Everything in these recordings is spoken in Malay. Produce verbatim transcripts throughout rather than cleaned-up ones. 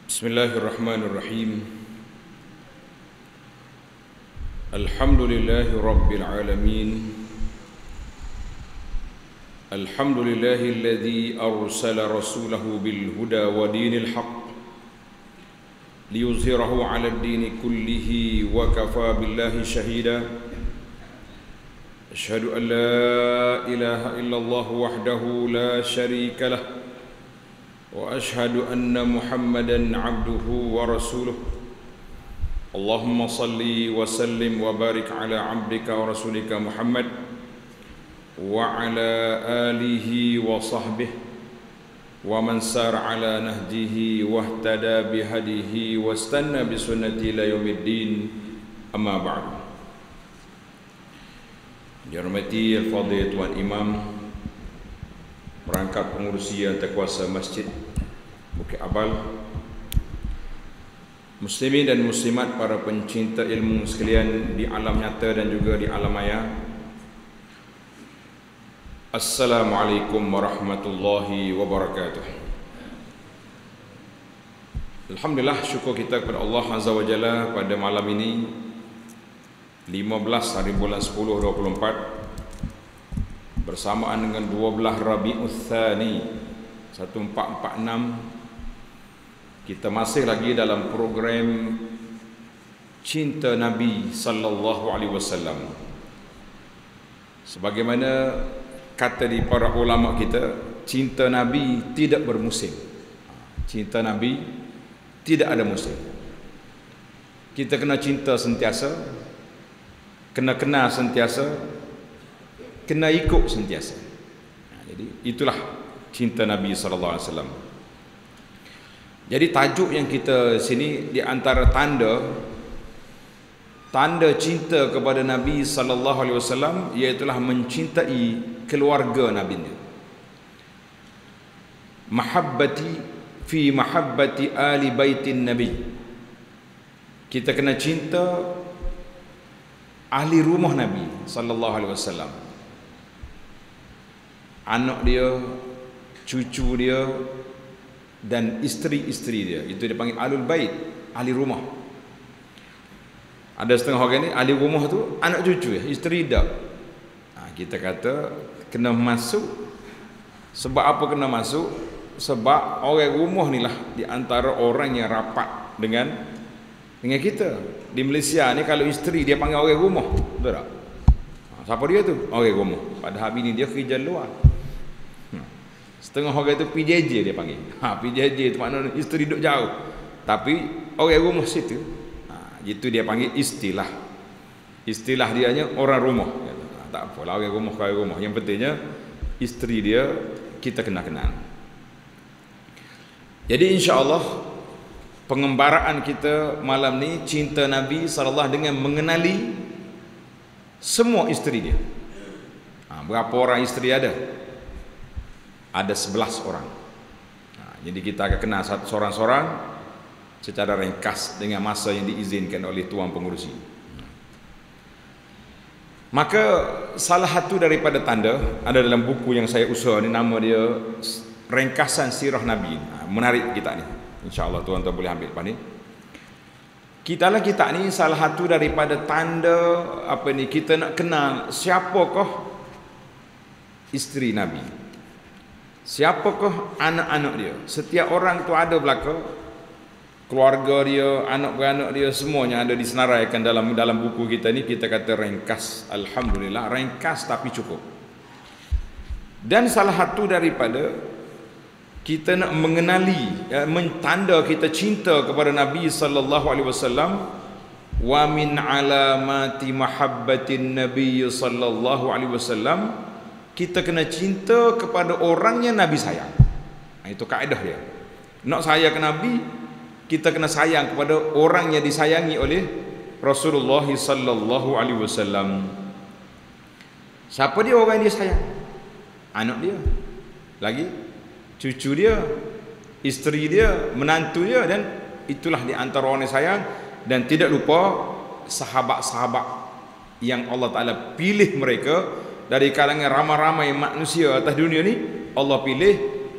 Bismillahirrahmanirrahim. Alhamdulillahi Rabbil Alamin. Alhamdulillahilladzi arsala rasulahu bil huda wa dinil haqq liyuzhirahu 'alad dini kullihi wa kafa billahi shahida. Asyhadu an la ilaha illallah wahdahu la syarika lah wa ashhadu anna Muhammadan abduhu wa rasuluh. Allahumma salli wa sallim wa barik ala abdika wa rasulika Muhammad wa ala alihi wa sahbihi wa man sar ala nahjihi wa ihtada bihadihi wa istanna bi sunnati ila yaumiddin. Amma ba'du. Dihormati al-fadhil Tuan Imam, perangkat pengurusi yang terkuasa Masjid Bukit Abal, muslimin dan muslimat, para pencinta ilmu sekalian di alam nyata dan juga di alam maya. Assalamualaikum warahmatullahi wabarakatuh. Alhamdulillah, syukur kita kepada Allah Azza wa Jalla pada malam ini lima belas hari bulan sepuluh dua puluh empat bersamaan dengan dua belas Rabiul Tsani seribu empat ratus empat puluh enam. Kita masih lagi dalam program Cinta Nabi sallallahu alaihi wasallam. Sebagaimana kata di para ulama kita, cinta Nabi tidak bermusim. Cinta Nabi tidak ada musim. Kita kena cinta sentiasa, kena kenal sentiasa, kena ikut sentiasa. Jadi itulah cinta Nabi sallallahu alaihi wasallam. Jadi tajuk yang kita sini di antara tanda tanda cinta kepada Nabi sallallahu alaihi wasallam, iaitu mencintai keluarga Nabi. Mahabbati fi mahabbati ali baitin Nabi. Kita kena cinta ahli rumah Nabi sallallahu alaihi wasallam. Anak dia, cucu dia dan isteri-isteri dia, itu dia panggil alul bait, ahli rumah. Ada setengah orang ni ahli rumah tu anak cucu ya, isteri dah. Ha, kita kata kena masuk. Sebab apa kena masuk? Sebab orang rumah ni lah di antara orang yang rapat dengan dengan kita. Di Malaysia ni kalau isteri dia panggil orang rumah, betul tak? Ha, siapa dia tu? Orang rumah. Padahal bini dia kerja luar. Setengah orang itu P J J dia panggil. Ha, P J J itu maknanya isteri duduk jauh, tapi orang rumah situ. Ha, itu dia panggil istilah. Istilah dianya orang rumah. Ha, tak apalah, orang rumah orang rumah. Yang pentingnya isteri dia kita kena kenal. Jadi insya-Allah pengembaraan kita malam ni cinta Nabi sallallahu dengan mengenali semua isteri dia. Ha, berapa orang isteri ada? Ada sebelas orang. Nah, jadi kita akan kenal satu seorang-seorang secara ringkas dengan masa yang diizinkan oleh tuan pengurusi. Maka salah satu daripada tanda ada dalam buku yang saya usaha ni, nama dia Ringkasan Sirah Nabi. Nah, menarik kita ni. Insya-Allah tuan-tuan boleh ambil lepas ni. Kita lah kita ni salah satu daripada tanda apa ni, kita nak kenal siapakah isteri Nabi, siapakah anak-anak dia. Setiap orang tu ada belaka, keluarga dia, anak beranak dia, semuanya ada disenaraikan dalam dalam buku kita ni. Kita kata ringkas. Alhamdulillah, ringkas tapi cukup. Dan salah satu daripada kita nak mengenali, ya, mentanda kita cinta kepada Nabi sallallahu alaihi wasallam, wa min alamati mahabbatin Nabi sallallahu alaihi wasallam, kita kena cinta kepada orangnya Nabi sayang. Itu kaedah dia. Nak sayang ke Nabi, kita kena sayang kepada orang yang disayangi oleh Rasulullah sallallahu alaihi wasallam. Siapa dia orang yang dia sayang? Anak dia, lagi cucu dia, isteri dia, menantu dia, dan itulah di antara orang yang sayang. Dan tidak lupa sahabat-sahabat yang Allah Taala pilih mereka dari kalangan ramai-ramai manusia atas dunia ni. Allah pilih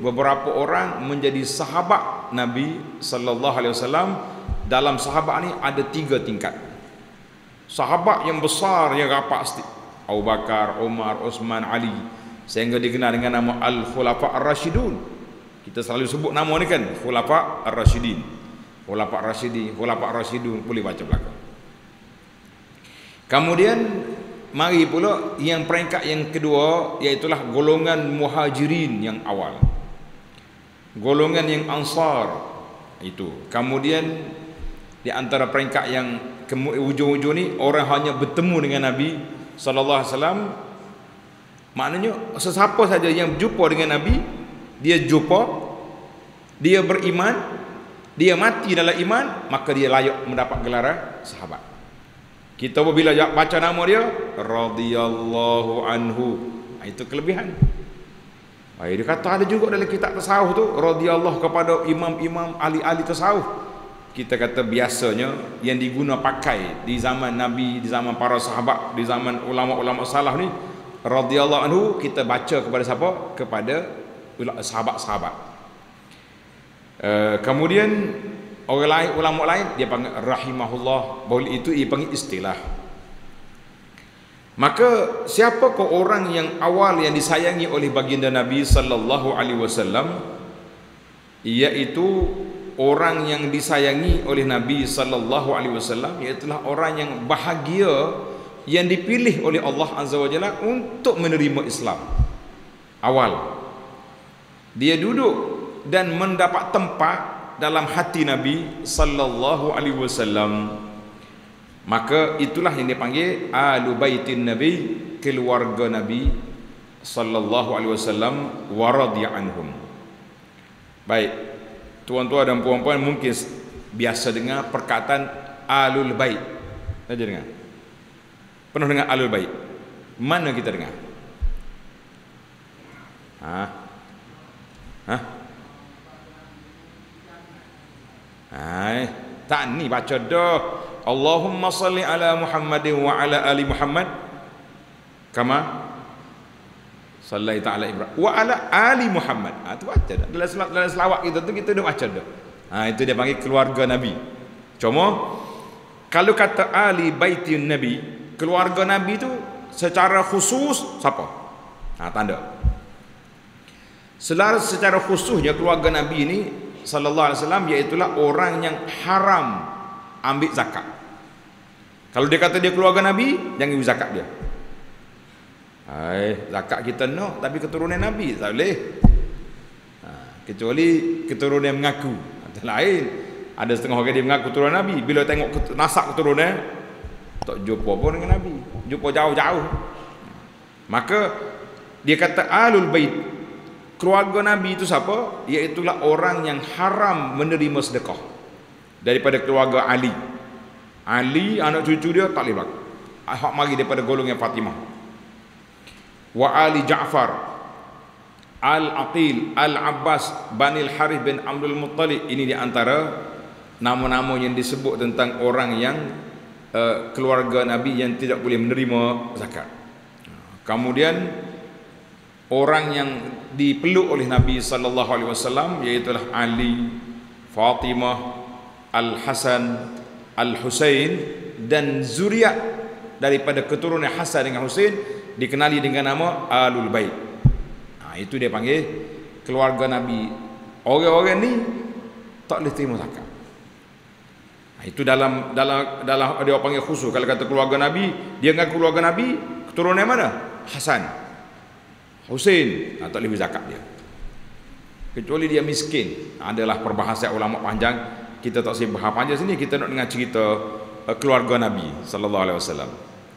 beberapa orang menjadi sahabat Nabi sallallahu alaihi wasallam. Dalam sahabat ni ada tiga tingkat. Sahabat yang besar yang rapat sikit, Abu Bakar, Umar, Uthman, Ali, sehingga dikenal dengan nama Al-Khulafa Ar-Rashidun. Kita selalu sebut nama ni kan, Khulafa Ar-Rashidin. Khulafa Ar-Rashidin, Khulafa Ar-Rashidun, boleh baca belakang. Kemudian mari pula yang peringkat yang kedua, iaitulah golongan Muhajirin yang awal. Golongan yang Ansar itu. Kemudian di antara peringkat yang ke ujung-ujung ni, orang hanya bertemu dengan Nabi sallallahu alaihi wasallam. Maknanya sesiapa saja yang berjumpa dengan Nabi, dia jumpa, dia beriman, dia mati dalam iman, maka dia layak mendapat gelaran sahabat. Kita bila baca nama dia radhiyallahu anhu, itu kelebihan. Baik, dia kata ada juga dalam kitab tasawuf tu radhiyallahu kepada imam-imam ahli-ahli tasawuf. Kita kata biasanya yang diguna pakai di zaman Nabi, di zaman para sahabat, di zaman ulama-ulama salaf ni, radhiyallahu anhu kita baca kepada siapa? Kepada sahabat-sahabat. Uh, kemudian orang lain, ulama lain dia panggil rahimahullah, boleh itu dia panggil istilah. Maka siapakah orang yang awal yang disayangi oleh baginda Nabi sallallahu alaihi wasallam? Iaitu orang yang disayangi oleh Nabi sallallahu alaihi wasallam, iaitulah orang yang bahagia yang dipilih oleh Allah Azza wa Jalla untuk menerima Islam. Awal dia duduk dan mendapat tempat dalam hati Nabi sallallahu alaihi wasallam, maka itulah yang dipanggil ahlu baitin Nabi, keluarga Nabi sallallahu alaihi wasallam wa radhiya anhum. Baik, tuan-tuan dan puan-puan mungkin biasa dengar perkataan alul bait. Saja dengar. Pernah dengar alul bait? Mana kita dengar? Ha? Ha? Hai, tak ni baca dah. Allahumma salli ala Muhammadin wa ala ali Muhammad kama sallallahu ta'ala Ibrahim wa ala ali Muhammad. Ha, tu baca dah. Dalam, dalam selawat kita tu kita dah baca dah. Ha, itu dia panggil keluarga Nabi. Cuma kalau kata ali baitin Nabi, keluarga Nabi tu secara khusus siapa? Ha, tanda. Selara secara khususnya keluarga Nabi ini sallallahu alaihi wasallam, iaitulah orang yang haram ambil zakat. Kalau dia kata dia keluarga Nabi, jangan ambil zakat dia. Hai, zakat kita nak, tapi keturunan Nabi tak boleh. Ha, kecuali keturunan yang mengaku. Ada lain. Ada setengah orang dia mengaku keturunan Nabi, bila tengok nasab keturunan tak jumpa pun dengan Nabi, jumpa jauh-jauh. Maka dia kata alul bait, keluarga Nabi itu siapa? Iaitulah orang yang haram menerima sedekah daripada keluarga Ali. Ali anak cucu dia tak boleh berlaku. Hak mari daripada golongan Fatimah. Wa Ali Ja'far, Al-Aqil, Al-Abbas, Banil Harith bin Abdul Muttalib. Ini di antara nama-nama yang disebut tentang orang yang uh, keluarga Nabi yang tidak boleh menerima zakat. Kemudian orang yang dipeluk oleh Nabi sallallahu alaihi wasallam, iaitulah Ali, Fatimah, Al-Hasan, Al-Husain, dan zuriat daripada keturunan Hasan dengan Husain dikenali dengan nama Alul Bait. Nah, itu dia panggil keluarga Nabi. Orang-orang ni tak boleh terima zakat. Nah, itu dalam dalam dalam dia panggil khusus. Kalau kata keluarga Nabi, dia ngaku keluarga Nabi, keturunan mana? Hasan, Husain, nah, tak boleh zakat dia. Kecuali dia miskin. Adalah perbahasan ulama panjang. Kita tak usah bahas panjang sini, kita nak dengar cerita uh, keluarga Nabi sallallahu alaihi wasallam.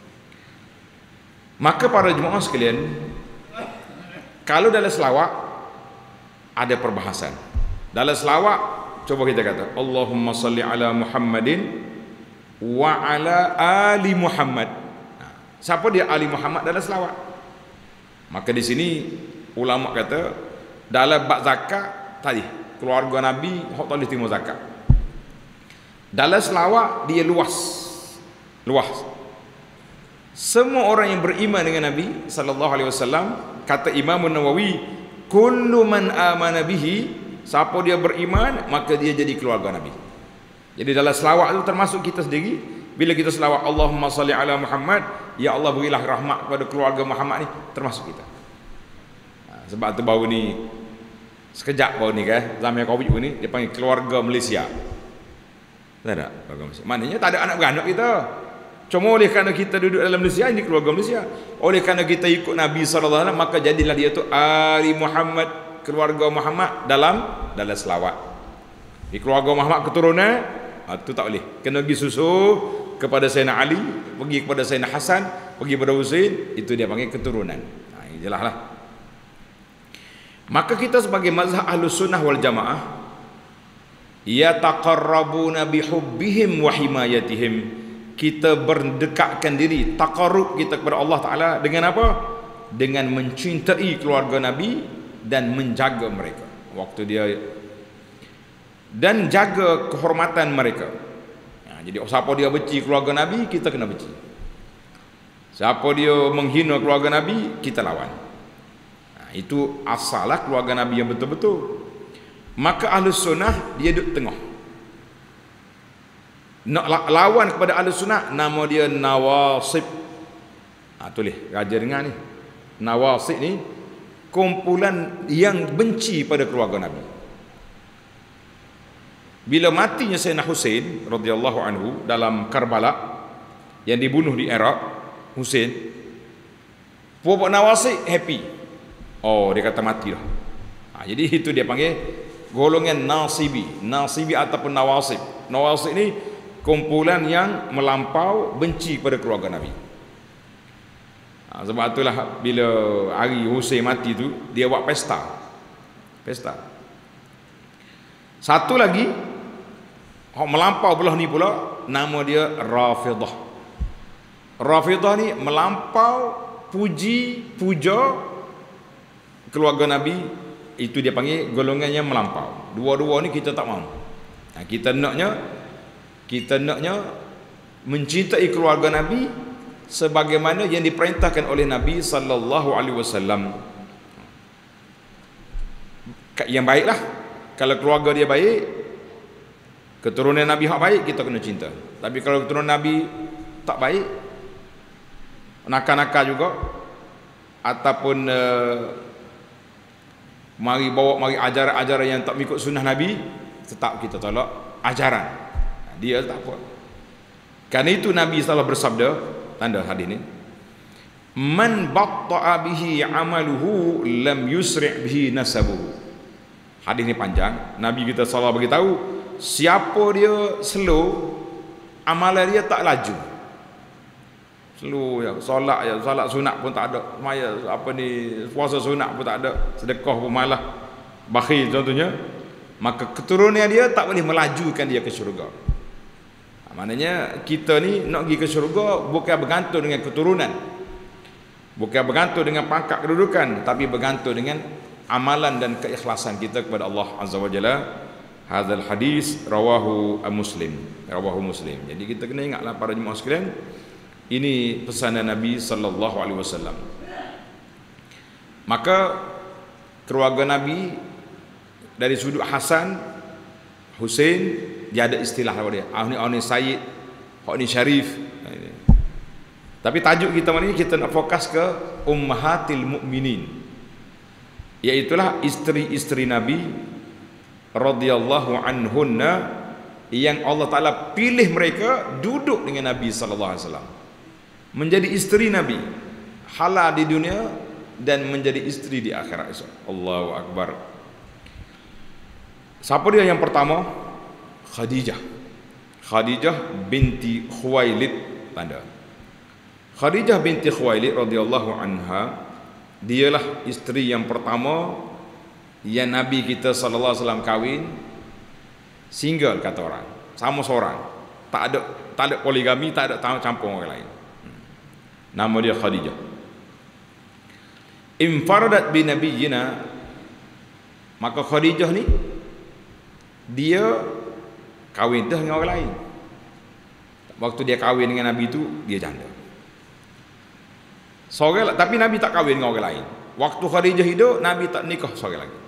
Maka para jemaah sekalian, kalau dalam selawat ada perbahasan. Dalam selawat coba kita kata Allahumma salli ala Muhammadin wa ala ali Muhammad. Nah, siapa dia ali Muhammad dalam selawat? Maka di sini ulama kata dalam bab zakat tadi, keluarga Nabi hak tak boleh terima zakat. Dalam selawat dia luas. Luas. Semua orang yang beriman dengan Nabi sallallahu alaihi wasallam, kata Imam Nawawi, kullu man amana bihi, siapa dia beriman maka dia jadi keluarga Nabi. Jadi dalam selawat itu termasuk kita sendiri. Bila kita selawat Allahumma salli ala Muhammad, ya Allah berilah rahmat kepada keluarga Muhammad ni, termasuk kita. Ha, sebab tu baru ni sekejap baru ni kan, zaman Covid ni dia panggil keluarga Malaysia. Tak ada keluarga Malaysia. Maknanya tak ada anak beranak kita. Cuma oleh kerana kita duduk dalam Malaysia, ini keluarga Malaysia. Oleh kerana kita ikut Nabi sallallahu alaihi wasallam, maka jadilah dia tu Ali Muhammad, keluarga Muhammad dalam dalam selawat. Di keluarga Muhammad keturunan, ha, tu tak boleh. Kena pergi susu kepada Sayyidina Ali, pergi kepada Sayyidina Hasan, pergi kepada Husain, itu dia panggil keturunan. Ha, jelaslah. Maka kita sebagai mazhab Ahlus Sunnah wal Jamaah, yataqarrabuna bihubbihim wa himayatihim, kita berdekatkan diri, taqarrub kita kepada Allah Ta'ala dengan apa? Dengan mencintai keluarga Nabi dan menjaga mereka waktu dia, dan jaga kehormatan mereka. Ha, jadi siapa dia benci keluarga Nabi, kita kena benci. Siapa dia menghina keluarga Nabi, kita lawan. Ha, itu asalah keluarga Nabi yang betul-betul. Maka Ahlus Sunnah dia duduk tengah. Nak lawan kepada Ahlus Sunnah, nama dia Nawasib. Ha, tulis raja dengar ni. Nawasib ni kumpulan yang benci pada keluarga Nabi. Bila matinya Sayyidina Husain radhiyallahu anhu dalam Karbala, yang dibunuh di Iraq, Husain, puak Nawasib happy. Oh, dia kata mati dah. Ha, jadi itu dia panggil golongan Nasibi. Nasibi ataupun Nawasib. Nawasib ni kumpulan yang melampau benci pada keluarga Nabi. Ha, sebab itulah bila hari Husain mati tu, dia buat pesta. Pesta. Satu lagi hok melampau belah ni pula, nama dia Rafidah. Rafidah ni melampau puji puja keluarga Nabi, itu dia panggil golongan yang melampau. Dua-dua ni kita tak mahu. Nah, kita naknya kita naknya mencintai keluarga Nabi sebagaimana yang diperintahkan oleh Nabi sallallahu alaihi wasallam. Yang baiklah, kalau keluarga dia baik, keturunan Nabi hak baik, kita kena cinta. Tapi kalau keturunan Nabi tak baik, nakal-nakal juga, ataupun uh, mari bawa mari ajaran-ajaran yang tak mengikut sunnah Nabi, tetap kita tolak ajaran dia, tak apa. Karena itu Nabi sallallahu bersabda, tanda hadis ni, man batta'a bihi amaluhu lam yusri' bihi nasabuhu. Hadis ni panjang. Nabi kita sallallahu beritahu, siapa dia slow, amalan dia tak laju. Slow ya, solat ya, solat sunat pun tak ada, semaya apa ni, puasa sunat pun tak ada, sedekah pun malah bakhil contohnya, maka keturunan dia tak boleh melajukan dia ke syurga. Ha, maknanya kita ni nak pergi ke syurga bukan bergantung dengan keturunan, bukan bergantung dengan pangkat kedudukan, tapi bergantung dengan amalan dan keikhlasan kita kepada Allah Azza wa Jalla. Hadzal hadis rawahu Muslim, rawahu Muslim. Jadi kita kena ingatlah para jemaah sekalian, ini pesanan Nabi sallallahu alaihi wasallam. Maka keluarga Nabi dari sudut Hasan, Husain, dia ada istilah apa dia? Ah ni, ah ni Sayyid, ah ni Syarif. Tapi tajuk kita malam ni kita nak fokus ke ummahatil mukminin, iaitulah isteri-isteri Nabi radhiyallahu anhunna, yang Allah Ta'ala pilih mereka duduk dengan Nabi sallallahu alaihi wasallam, menjadi isteri Nabi, halal di dunia dan menjadi isteri di akhirat. Allahu Akbar. Siapa dia yang pertama? Khadijah. Khadijah binti Khuwailid. Tanda Khadijah binti Khuwailid radhiyallahu anha, dialah isteri yang pertama yang Nabi kita sallallahu alaihi wasallam kahwin single, kata orang, sama seorang, tak ada tak ada poligami, tak ada campur orang lain. Nama dia Khadijah. Infaradat bi nabiyina, maka Khadijah ni dia kahwin dah dengan orang lain. Waktu dia kahwin dengan Nabi tu dia janda. Seorang, tapi Nabi tak kahwin dengan orang lain. Waktu Khadijah hidup, Nabi tak nikah seorang lagi.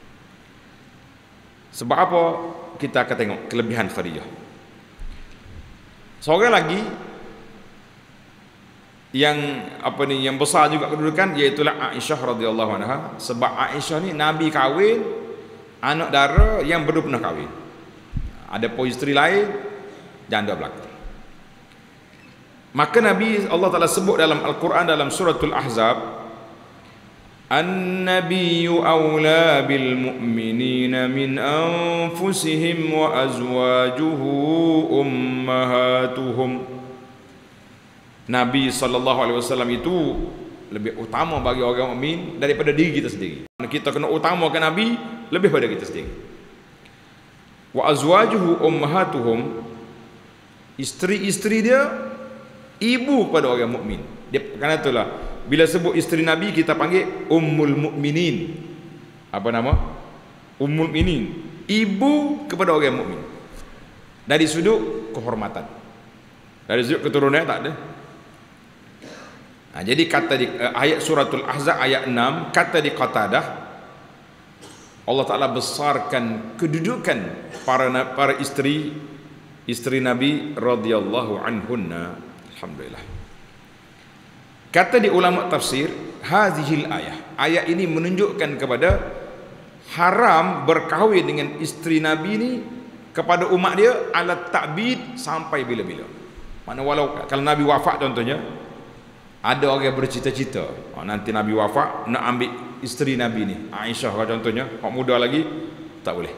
Sebab apa? Kita akan tengok kelebihan Khadijah. Seorang lagi yang apa ni, yang besar juga kedudukan, iaitu Aisyah radhiyallahu anha. Sebab Aisyah ni Nabi kahwin anak dara yang belum pernah kahwin. Ada pun isteri lain, janda belaka. Maka Nabi Allah Taala sebut dalam Al-Quran dalam suratul Ahzab, An-nabiyyu awla bil mu'minina min anfusihim wa azwajuhu ummahatuhum. Nabi sallallahu alaihi wasallam itu lebih utama bagi orang mukmin daripada diri kita sendiri. Kita kena utamakan Nabi lebih pada kita sendiri. Wa azwajuhu ummahatuhum, isteri-isteri dia ibu kepada orang mukmin. Dia kerana itulah bila sebut isteri Nabi kita panggil ummul mukminin. Apa nama? Ummul mukminin, ibu kepada orang mukmin. Dari sudut kehormatan, dari sudut keturunan tak ada. Nah, jadi kata di uh, ayat suratul Ahzab ayat enam, kata di Qatadah, Allah Taala besarkan kedudukan para para isteri isteri Nabi radhiyallahu anhunna. Alhamdulillah. Kata di ulama tafsir, hazihil ayah, ayat ini menunjukkan kepada haram berkahwin dengan isteri Nabi ni kepada umat dia alat ta'bid sampai bila-bila. Mana walau kalau Nabi wafat contohnya, ada orang bercita-cita, oh, nanti Nabi wafat nak ambil isteri Nabi ni, Aisyah contohnya, orang muda lagi, tak boleh.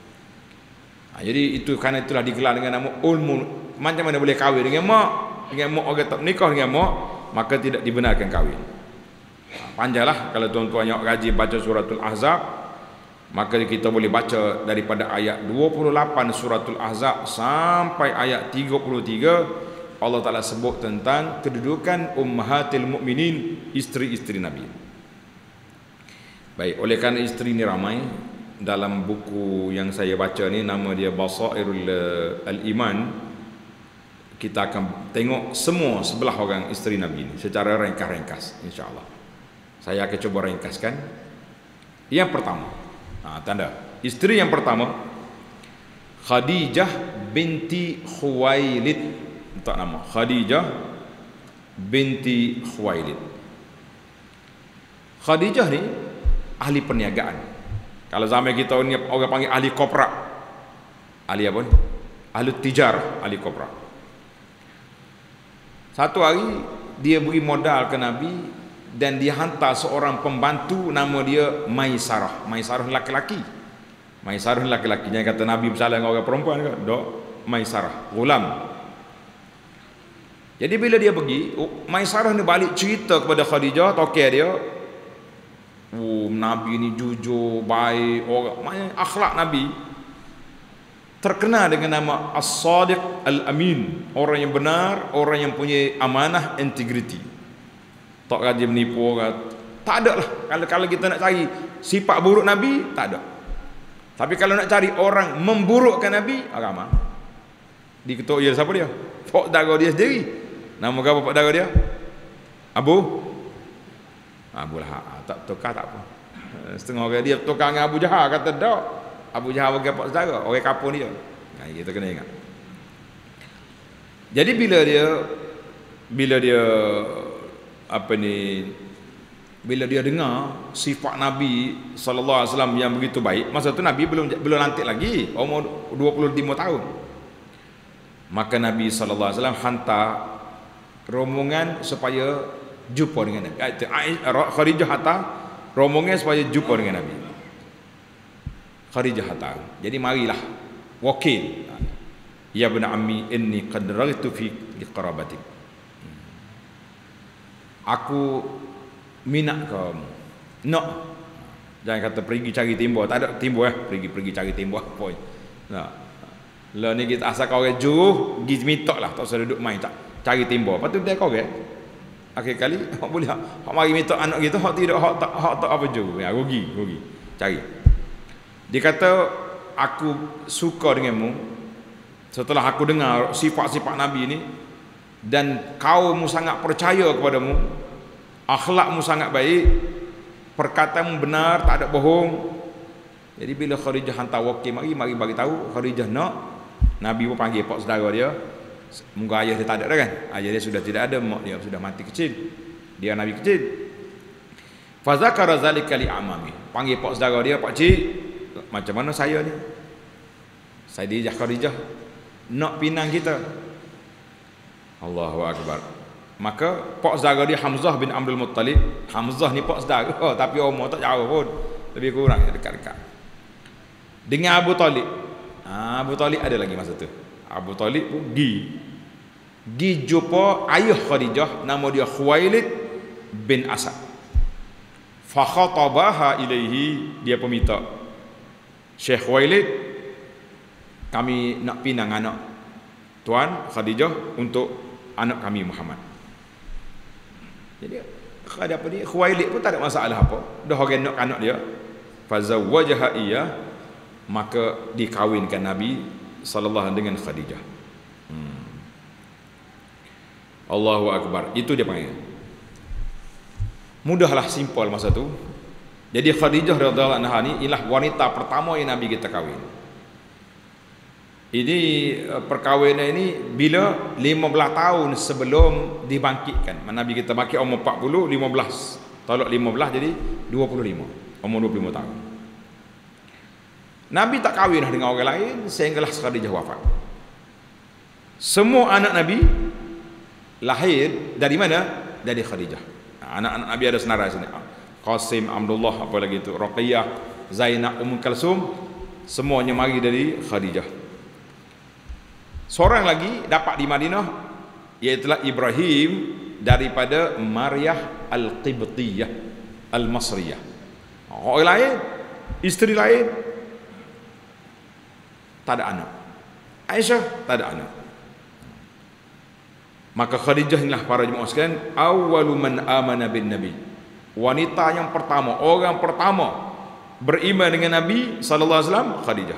Ha, jadi itu kerana itulah digelar dengan nama ulmul. Macam mana boleh kahwin dengan mak? Dengan mak orang tak menikah dengan mak, maka tidak dibenarkan kahwin. Panjanglah kalau tuan-tuan yang rajin baca suratul Ahzab, maka kita boleh baca daripada ayat dua puluh lapan suratul Ahzab sampai ayat tiga puluh tiga. Allah Ta'ala sebut tentang kedudukan ummahatil mukminin, isteri-isteri Nabi. Baik, oleh kerana isteri ni ramai, dalam buku yang saya baca ni nama dia Basairul Al-Iman, kita akan tengok semua sebelah orang isteri Nabi ini secara ringkas-ringkas, insya-Allah. Saya akan cuba ringkaskan. Yang pertama, ha, tanda isteri yang pertama, Khadijah binti Khuwailid. Untuk nama Khadijah binti Khuwailid. Khadijah ni ahli perniagaan. Kalau zaman kita ni orang panggil ahli kopra. Ahli apa ni? Ahli tijarah, ahli kopra. Satu hari dia beri modal ke Nabi dan dia hantar seorang pembantu nama dia Maisarah. Maisarah laki-laki. Maisarah laki-laki. Jangan kata Nabi bersalah dengan orang perempuan ke? Tak. Maisarah, gulam. Jadi bila dia pergi, Maisarah ni balik cerita kepada Khadijah, tokeh dia, oh, Nabi ni jujur, baik, orang, akhlak Nabi terkenal dengan nama As-Sadiq Al-Amin, orang yang benar, orang yang punya amanah, integriti. Tak rajin menipu orang. Tak ada lah. Kalau kalau kita nak cari sifat buruk Nabi, tak ada. Tapi kalau nak cari orang memburukkan Nabi, agama. Di ketua dia siapa dia? Pak dara dia sendiri. Nama apa pak dara dia? Abu Abu Lahab. Tak tukar tak apa. Setengah orang dia tukar dengan Abu Jahal, kata tak. Abu Jahal bagi pak saudara, orang kapur dia. Nah, kita kena ingat. Jadi bila dia bila dia apa ni bila dia dengar sifat Nabi sallallahu alaihi wasallam yang begitu baik, masa tu Nabi belum belum lantik lagi, umur dua puluh lima tahun. Maka Nabi sallallahu alaihi wasallam hantar rombongan supaya jumpa dengan Nabi. Khadijah hantar rombongan supaya jumpa dengan Nabi. Khadijah hantar. Jadi marilah wakil. Ya ibn ammi inni qad raghitu fi liqarabatik. Aku minat kamu. Nak. Jangan kata pergi cari timbul, tak ada timbul eh, pergi pergi cari timbul apa. Nah. Lah ni kita asal kau orang juruh, pergi minta lah, tak usah duduk main tak cari timbul. Lepas tu dia kau orang. Akhir kali hak boleh hak, hak mari minta anak gitu, hak tidak hak tak hak tak apa juruh. Ya rugi, rugi. Cari. Dia kata aku suka denganmu setelah aku dengar sifat-sifat Nabi ini dan kaummu sangat percaya kepadamu, akhlakmu sangat baik, perkataan benar, tak ada bohong. Jadi bila Khadijah hantar wakil mari mari bagi tahu Khadijah nak, Nabi pun panggil pak saudara dia. Moga ayah dia tak ada dah kan. Ayah dia sudah tidak ada, mak dia sudah mati kecil. Dia Nabi kecil. Fa zakara zalika li amami. Panggil pak saudara dia, pak cik, macam mana saya ni? Sayyidah Khadijah nak pinang kita. Allahu akbar. Maka pak saudara dia Hamzah bin Abdul Muttalib. Hamzah ni pak saudara oh, tapi umur tak jauh pun. Lebih kurang dekat-dekat. Dengan Abu Talib. Ha, Abu Talib ada lagi masa tu. Abu Talib pun pergi. Pergi jumpa ayah Khadijah, nama dia Khuwailid bin Asad. Fa khatabaha ilaihi, dia pun minta, Syekh Khuwailid, kami nak pinang anak Tuan Khadijah untuk anak kami Muhammad. Jadi ada apa dia, Khuwailid pun tak ada masalah apa. Dah orang nak anak dia. Fa zawwajaha iya, maka dikawinkan Nabi sallallahu alaihi dengan Khadijah. Hmm. Allahu akbar. Itu dia panggil. Mudahlah, simpel masa tu. Jadi Khadijah radhiyallahu anha ni ialah wanita pertama yang Nabi kita kahwin. Ini perkahwinan ini bila lima belas tahun sebelum dibangkitkan. Nabi kita bangkit umur empat puluh, lima belas. Tolak lima belas jadi dua puluh lima. Umur dua puluh lima tahun. Nabi tak kahwin dengan orang lain sehinggalah Khadijah wafat. Semua anak Nabi lahir dari mana? Dari Khadijah. Anak-anak Nabi ada senarai sini. Qasim, Abdullah, apa lagi itu, Ruqayyah, Zainab, Umm Kalsum, semuanya mari dari Khadijah. Seorang lagi dapat di Madinah, iaitu Ibrahim daripada Maryah Al-Qibtiyah Al-Masriyah. Orang lain, isteri lain, tak ada anak. Aisyah tak ada anak. Maka Khadijah inilah para jemaah sekalian, awwalu man amana bin Nabi. Wanita yang pertama, orang pertama beriman dengan Nabi sallallahu alaihi wasallam, Khadijah.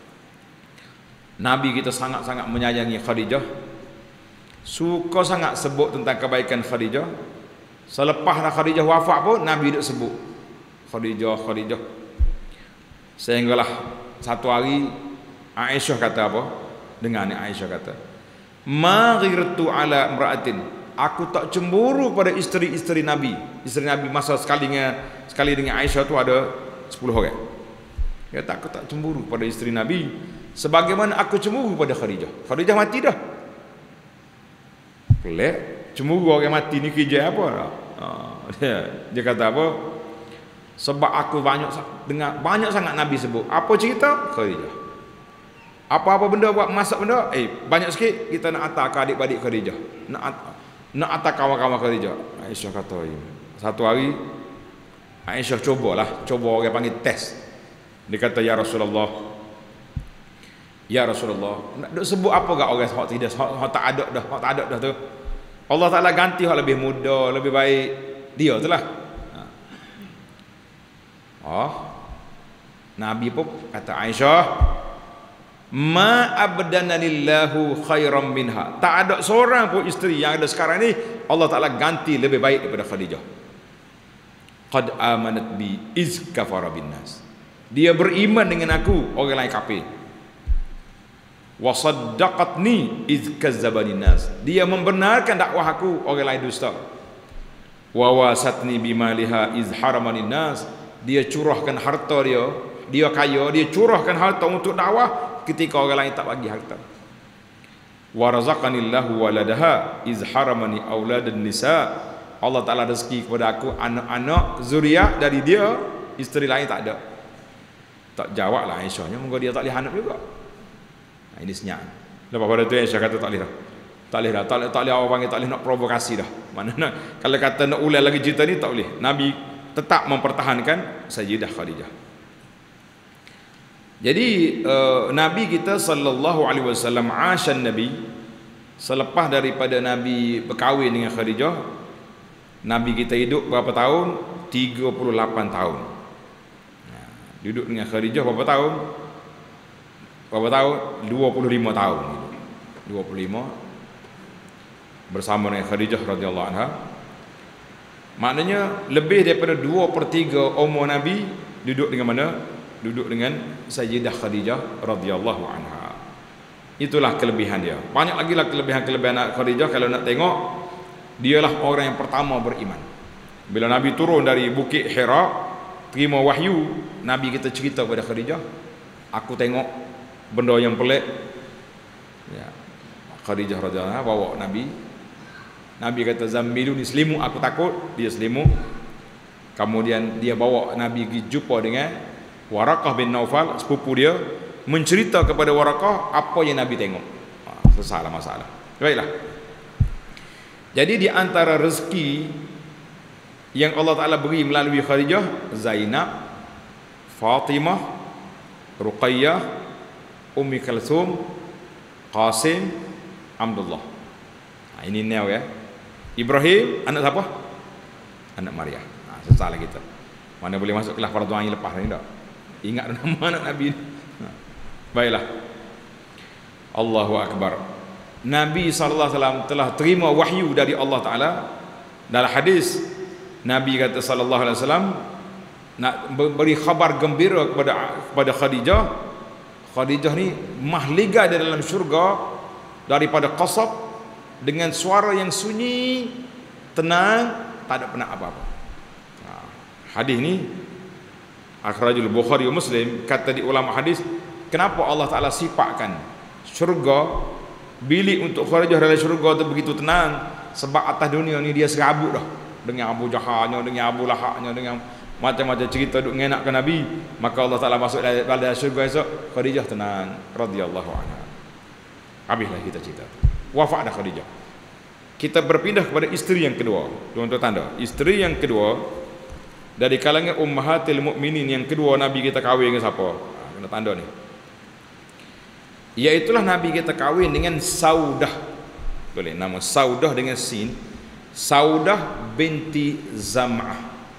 Nabi kita sangat-sangat menyayangi Khadijah. Suka sangat sebut tentang kebaikan Khadijah. Selepas Khadijah wafat pun Nabi duk sebut Khadijah, Khadijah. Sehinggalah satu hari Aisyah kata apa? Dengar ni, Aisyah kata, "Ma ghirtu ala imra'atin." Aku tak cemburu pada isteri-isteri Nabi. Isteri Nabi masa sekali dengan sekali dengan Aisyah tu ada sepuluh orang. Dia tak, aku tak cemburu pada isteri Nabi sebagaimana aku cemburu pada Khadijah. Khadijah mati dah. Pelik, cemburu orang mati ni kerja apa? Ha, dia, dia kata apa? Sebab aku banyak dengar banyak sangat Nabi sebut. Apa cerita? Khadijah. Apa-apa benda buat masak benda, eh banyak sikit kita nak atak adik-adik Khadijah. Nak nak atak kawan-kawan Khadijah. Aisyah kata, satu hari Aisyah cubalah, cuba orang panggil test. Dia kata, ya Rasulullah, ya Rasulullah, nak duk sebut apa gak orang hak tidak, hak tak ada dah, hak tak ada dah tu. Allah Taala ganti hak lebih muda, lebih baik dia tu lah. Oh, Nabi pun kata Aisyah, ma abdanalillahu khairam minha. Tak ada seorang pun isteri yang ada sekarang ni Allah Taala ganti lebih baik daripada Khadijah. Qad amanat bi iz kafara bin nas. Dia beriman dengan aku, orang lain kafir. Wa saddaqatni iz kazzabani nas. Dia membenarkan dakwah aku, orang lain dusta. Wa wasatni bimaliha iz haramani nas. Dia curahkan harta dia, dia kaya, dia curahkan harta untuk dakwah ketika orang lain tak bagi harta. Wa razaqanillahu waladaha iz haramani auladan nisa. Allah Taala rezeki kepada aku anak-anak zuriat dari dia, isteri lain tak ada. Tak jawablah Aisyahnya, moga dia tak boleh anak juga. Nah, ini senyap. Lepas pada tu Aisyah kata tak boleh dah. Tak boleh dah, tak boleh, tak boleh orang panggil tak boleh nak provokasi dah. Mana nak kalau kata nak ulang lagi cerita ni tak boleh. Nabi tetap mempertahankan Sayyidah Khadijah. Jadi uh, Nabi kita sallallahu alaihi wasallam asyan Nabi, selepas daripada Nabi berkahwin dengan Khadijah, Nabi kita hidup berapa tahun? tiga puluh lapan tahun. Nah, duduk dengan Khadijah berapa tahun? Berapa tahun? dua puluh lima tahun. dua puluh lima bersama dengan Khadijah radhiyallahu anha. Maknanya lebih daripada dua per tiga umur Nabi duduk dengan mana? Duduk dengan Sayyidah Khadijah radhiyallahu anha. Itulah kelebihan dia. Banyak lagi lah kelebihan-kelebihan Khadijah. Kalau nak tengok, dialah orang yang pertama beriman. Bila Nabi turun dari Bukit Hira, terima wahyu, Nabi kita cerita kepada Khadijah, aku tengok benda yang pelik. Ya. Khadijah radhiyallahu anha bawa Nabi. Nabi kata, zammilu ni selimut aku takut. Dia selimut. Kemudian dia bawa Nabi pergi jumpa dengan Waraqah bin Naufal, sepupu dia, mencerita kepada Waraqah apa yang Nabi tengok. Ha, selesailah masalah. Baiklah. Jadi di antara rezeki yang Allah Ta'ala beri melalui Khadijah, Zainab, Fatimah, Ruqayyah, Ummi Kalthum, Qasim, Abdullah. Ha, ini neo ya. Ibrahim, anak siapa? Anak Maryam. Ha, selesailah kita. Mana boleh masuk kelas fardu ain lepas ni tak? Ingat nama anak Nabi. Ha. Baiklah. Allahu Akbar. Nabi sallallahu alaihi wasallam telah terima wahyu dari Allah Taala. Dalam hadis Nabi kata sallallahu alaihi wasallam nak beri khabar gembira kepada kepada Khadijah. Khadijah ni mahliga di dalam syurga daripada qasab dengan suara yang sunyi, tenang, tak ada pernah apa-apa. Ha. Hadis ni akhrajul Bukhari wa Muslim. Kata di ulama hadis, kenapa Allah Taala sifatkan syurga, bilik untuk Khadijah dalam syurga tu begitu tenang? Sebab atas dunia ni dia serabut dah dengan Abu Jahalnya, dengan Abu Lahabnya, dengan macam-macam cerita duk ngenakkan Nabi. Maka Allah Taala masuk dalam syurga esok, Khadijah tenang radhiyallahu anha. Habislah kita cerita. Wafat dah Khadijah. Kita berpindah kepada isteri yang kedua. Tuan-tuan tanda, isteri yang kedua dari kalangan ummahatil mukminin yang kedua Nabi kita kahwin dengan siapa? Ha, kena tanda ni. Iaitulah Nabi kita kahwin dengan Saudah. Boleh nama Saudah dengan sin. Saudah binti Zam'ah.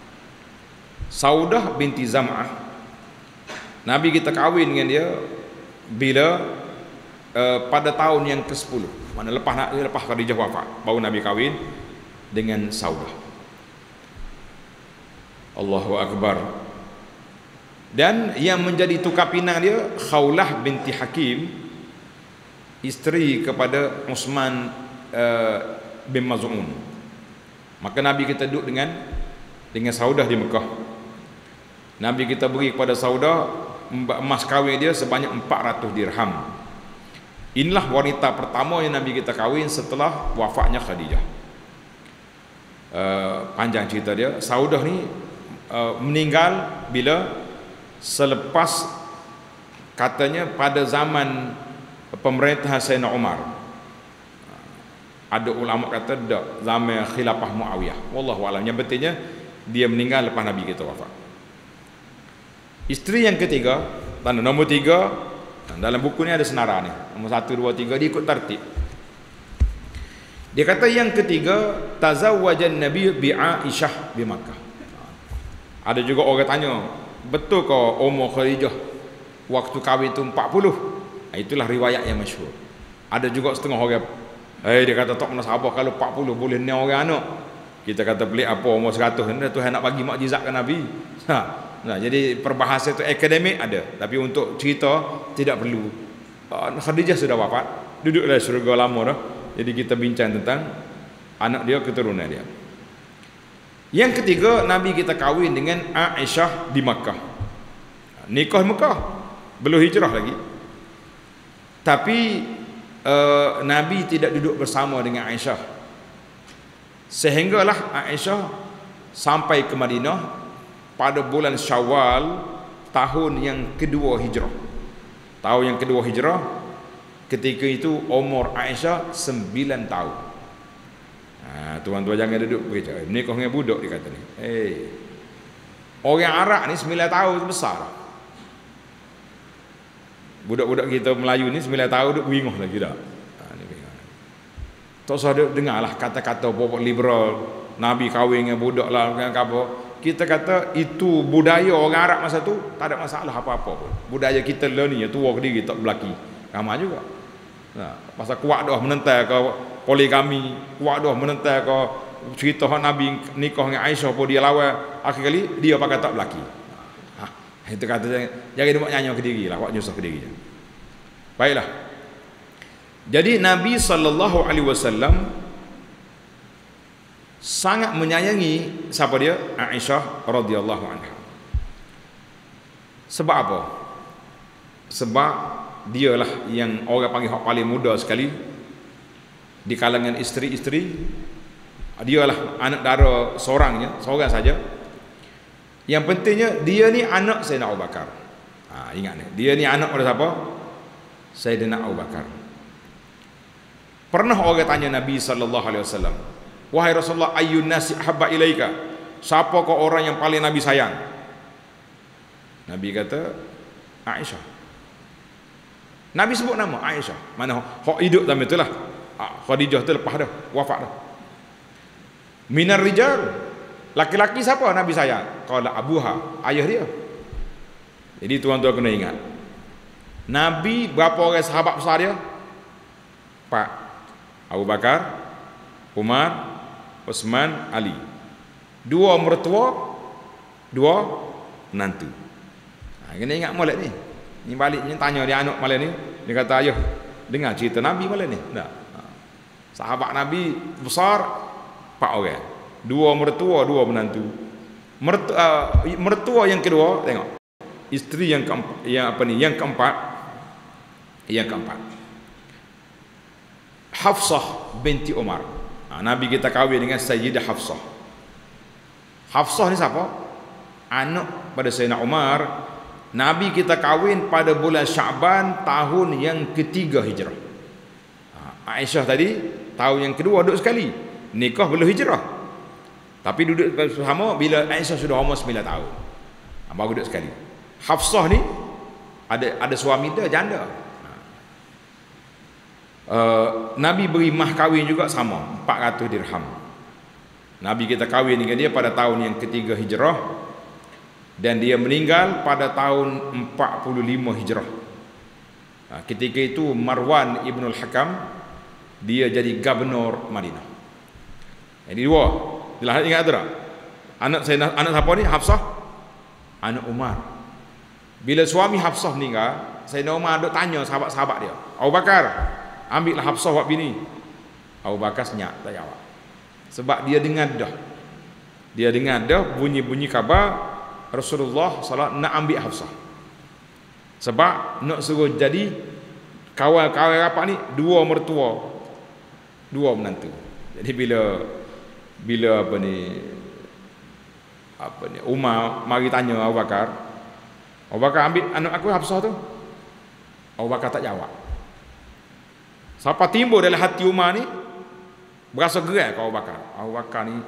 Saudah binti Zam'ah. Nabi kita kahwin dengan dia bila uh, pada tahun yang kesepuluh. Mana lepas lepas Khadijah wafat, baru Nabi kahwin dengan Saudah. Allahu Akbar. Dan yang menjadi tukar pinang dia Khawlah binti Hakim, isteri kepada Uthman uh, bin Maz'un. Maka Nabi kita duduk dengan dengan Saudah di Mekah. Nabi kita beri kepada Saudah emas kahwin dia sebanyak empat ratus dirham. Inilah wanita pertama yang Nabi kita kahwin setelah wafatnya Khadijah. Uh, panjang cerita dia. Saudah ni uh, meninggal bila selepas katanya pada zaman pemerintahan Sayyidina Umar. Ada ulama kata tak, zaman khilafah Muawiyah. Wallahu a'lam. Yang betulnya dia meninggal lepas Nabi kita wafat. Isteri yang ketiga, tanda nombor tiga, dalam buku ni ada senarai ni. Nombor satu, dua, tiga, dia ikut tertib. Dia kata yang ketiga, tazawwajan Nabi bi Aisyah bi Makkah. Ada juga orang tanya, betul ke umur Khadijah waktu kahwin tu empat puluh? Itulah riwayat yang masyhur. Ada juga setengah orang, eh dia kata tak pernah sabar kalau empat puluh boleh ni orang anak. Kita kata pelik apa umur seratus ni Tuhan nak bagi mukjizat ke Nabi. Ha. Nah, jadi perbahasan itu akademik ada, tapi untuk cerita tidak perlu. Khadijah sudah wafat, duduk dalam syurga lama dah. Jadi kita bincang tentang anak dia, keturunan dia. Yang ketiga, Nabi kita kahwin dengan Aisyah di Makkah. Nikah Makkah, belum hijrah lagi. Tapi uh, Nabi tidak duduk bersama dengan Aisyah. Sehinggalah Aisyah sampai ke Madinah pada bulan Syawal tahun yang kedua hijrah. Tahun yang kedua hijrah, ketika itu umur Aisyah sembilan tahun. Ha, tuan-tuan jangan duduk bercakap, nikah dengan budak dia kata ni. Eh. Orang Arab ni sembilan tahun tu besar. Budak-budak kita Melayu ni sembilan tahun duk bingung lagi dah. Ha, ni bingung. Tak usah dengarlah kata-kata pokok liberal, Nabi kahwin dengan budak lah dengan apa. Kita kata itu budaya orang Arab masa tu, tak ada masalah apa-apa pun. Budaya kita lah ni tua ke diri tak berlaki. Ramai juga. Nah, pasal kuat dah menentang ke poligami, kuat dah menentang ke cerita hak Nabi nikah dengan Aisyah pun dia lawan akhir kali dia pakai tak belaki. Ha, itu kata jangan dia buat nyanyi ke diri lah, buat nyusah ke diri. Baiklah. Jadi Nabi sallallahu alaihi wasallam sangat menyayangi siapa dia? Aisyah radhiyallahu anha. Sebab apa? Sebab dialah yang orang panggil hak paling muda sekali di kalangan isteri-isteri. Dialah anak dara seorangnya, seorang saja. Yang pentingnya dia ni anak Sayyidina Abu Bakar. Ha, ingat ni, dia ni anak pada siapa? Sayyidina Abu Bakar. Pernah orang tanya Nabi sallallahu alaihi wasallam, "Wahai Rasulullah, ayyun nasi habba ilaika?" Siapa kau orang yang paling Nabi sayang? Nabi kata, Aisyah. Nabi sebut nama Aisyah. Mana hak hidup zaman itulah. Khadijah tu lepas dah, wafat dah. Minar rijal, laki-laki siapa Nabi sayang? Qala abuha, ayah dia. Jadi tuan-tuan kena ingat, Nabi berapa orang sahabat besar dia? Empat. Abu Bakar, Umar, Uthman, Ali. Dua mertua, dua menantu. Ha, kena ingat molek ni. Ni baliknya tanya dia anak malam ni, dia kata ayah dengar cerita Nabi malam ni. Tak. Ha. Sahabat Nabi besar empat orang. Dua mertua, dua menantu. Mertua, uh, mertua yang kedua, tengok. Isteri yang keempat, yang apa ni? Yang keempat. Yang keempat. Hafsah binti Umar. Ha, Nabi kita kahwin dengan Sayyidah Hafsah. Hafsah ni siapa? Anak pada Sayyidina Umar. Nabi kita kahwin pada bulan Syaban tahun yang ketiga hijrah. Ha, Aisyah tadi tahun yang kedua duduk sekali. Nikah belum hijrah. Tapi duduk bersama bila Aisyah sudah umur sembilan tahun. Ha, baru duduk sekali. Hafsah ni ada ada suami dia janda. Uh, Nabi beri mah kahwin juga sama empat ratus dirham. Nabi kita kahwin dengan dia pada tahun yang ketiga hijrah dan dia meninggal pada tahun empat puluh lima hijrah. Nah, ketika itu Marwan Ibnul Hakam dia jadi gubernur Madinah. Jadi dua, jelas ingat tak? Anak saya anak siapa ni? Hafsah. Anak Umar. Bila suami Hafsah meninggal, Sayyidina Umar duk tanya sahabat-sahabat dia, Abu Bakar, ambillah Hafsah buat bini. Abu Bakar senyap, tak jawab. Sebab dia dengar dah. Dia dengar dah bunyi-bunyi khabar Rasulullah sallallahu alaihi wasallam nak ambil Hafsah. Sebab nak suruh jadi kawal-kawal rapat ni dua mertua, dua menantu. Jadi bila bila apa ni apa ni Umar mari tanya Abu Bakar, Abu Bakar ambil anak aku Hafsah tu. Abu Bakar tak jawab. Siapa timbul dalam hati Umar ni berasa gerak kau Abu Bakar. Abu Bakar ni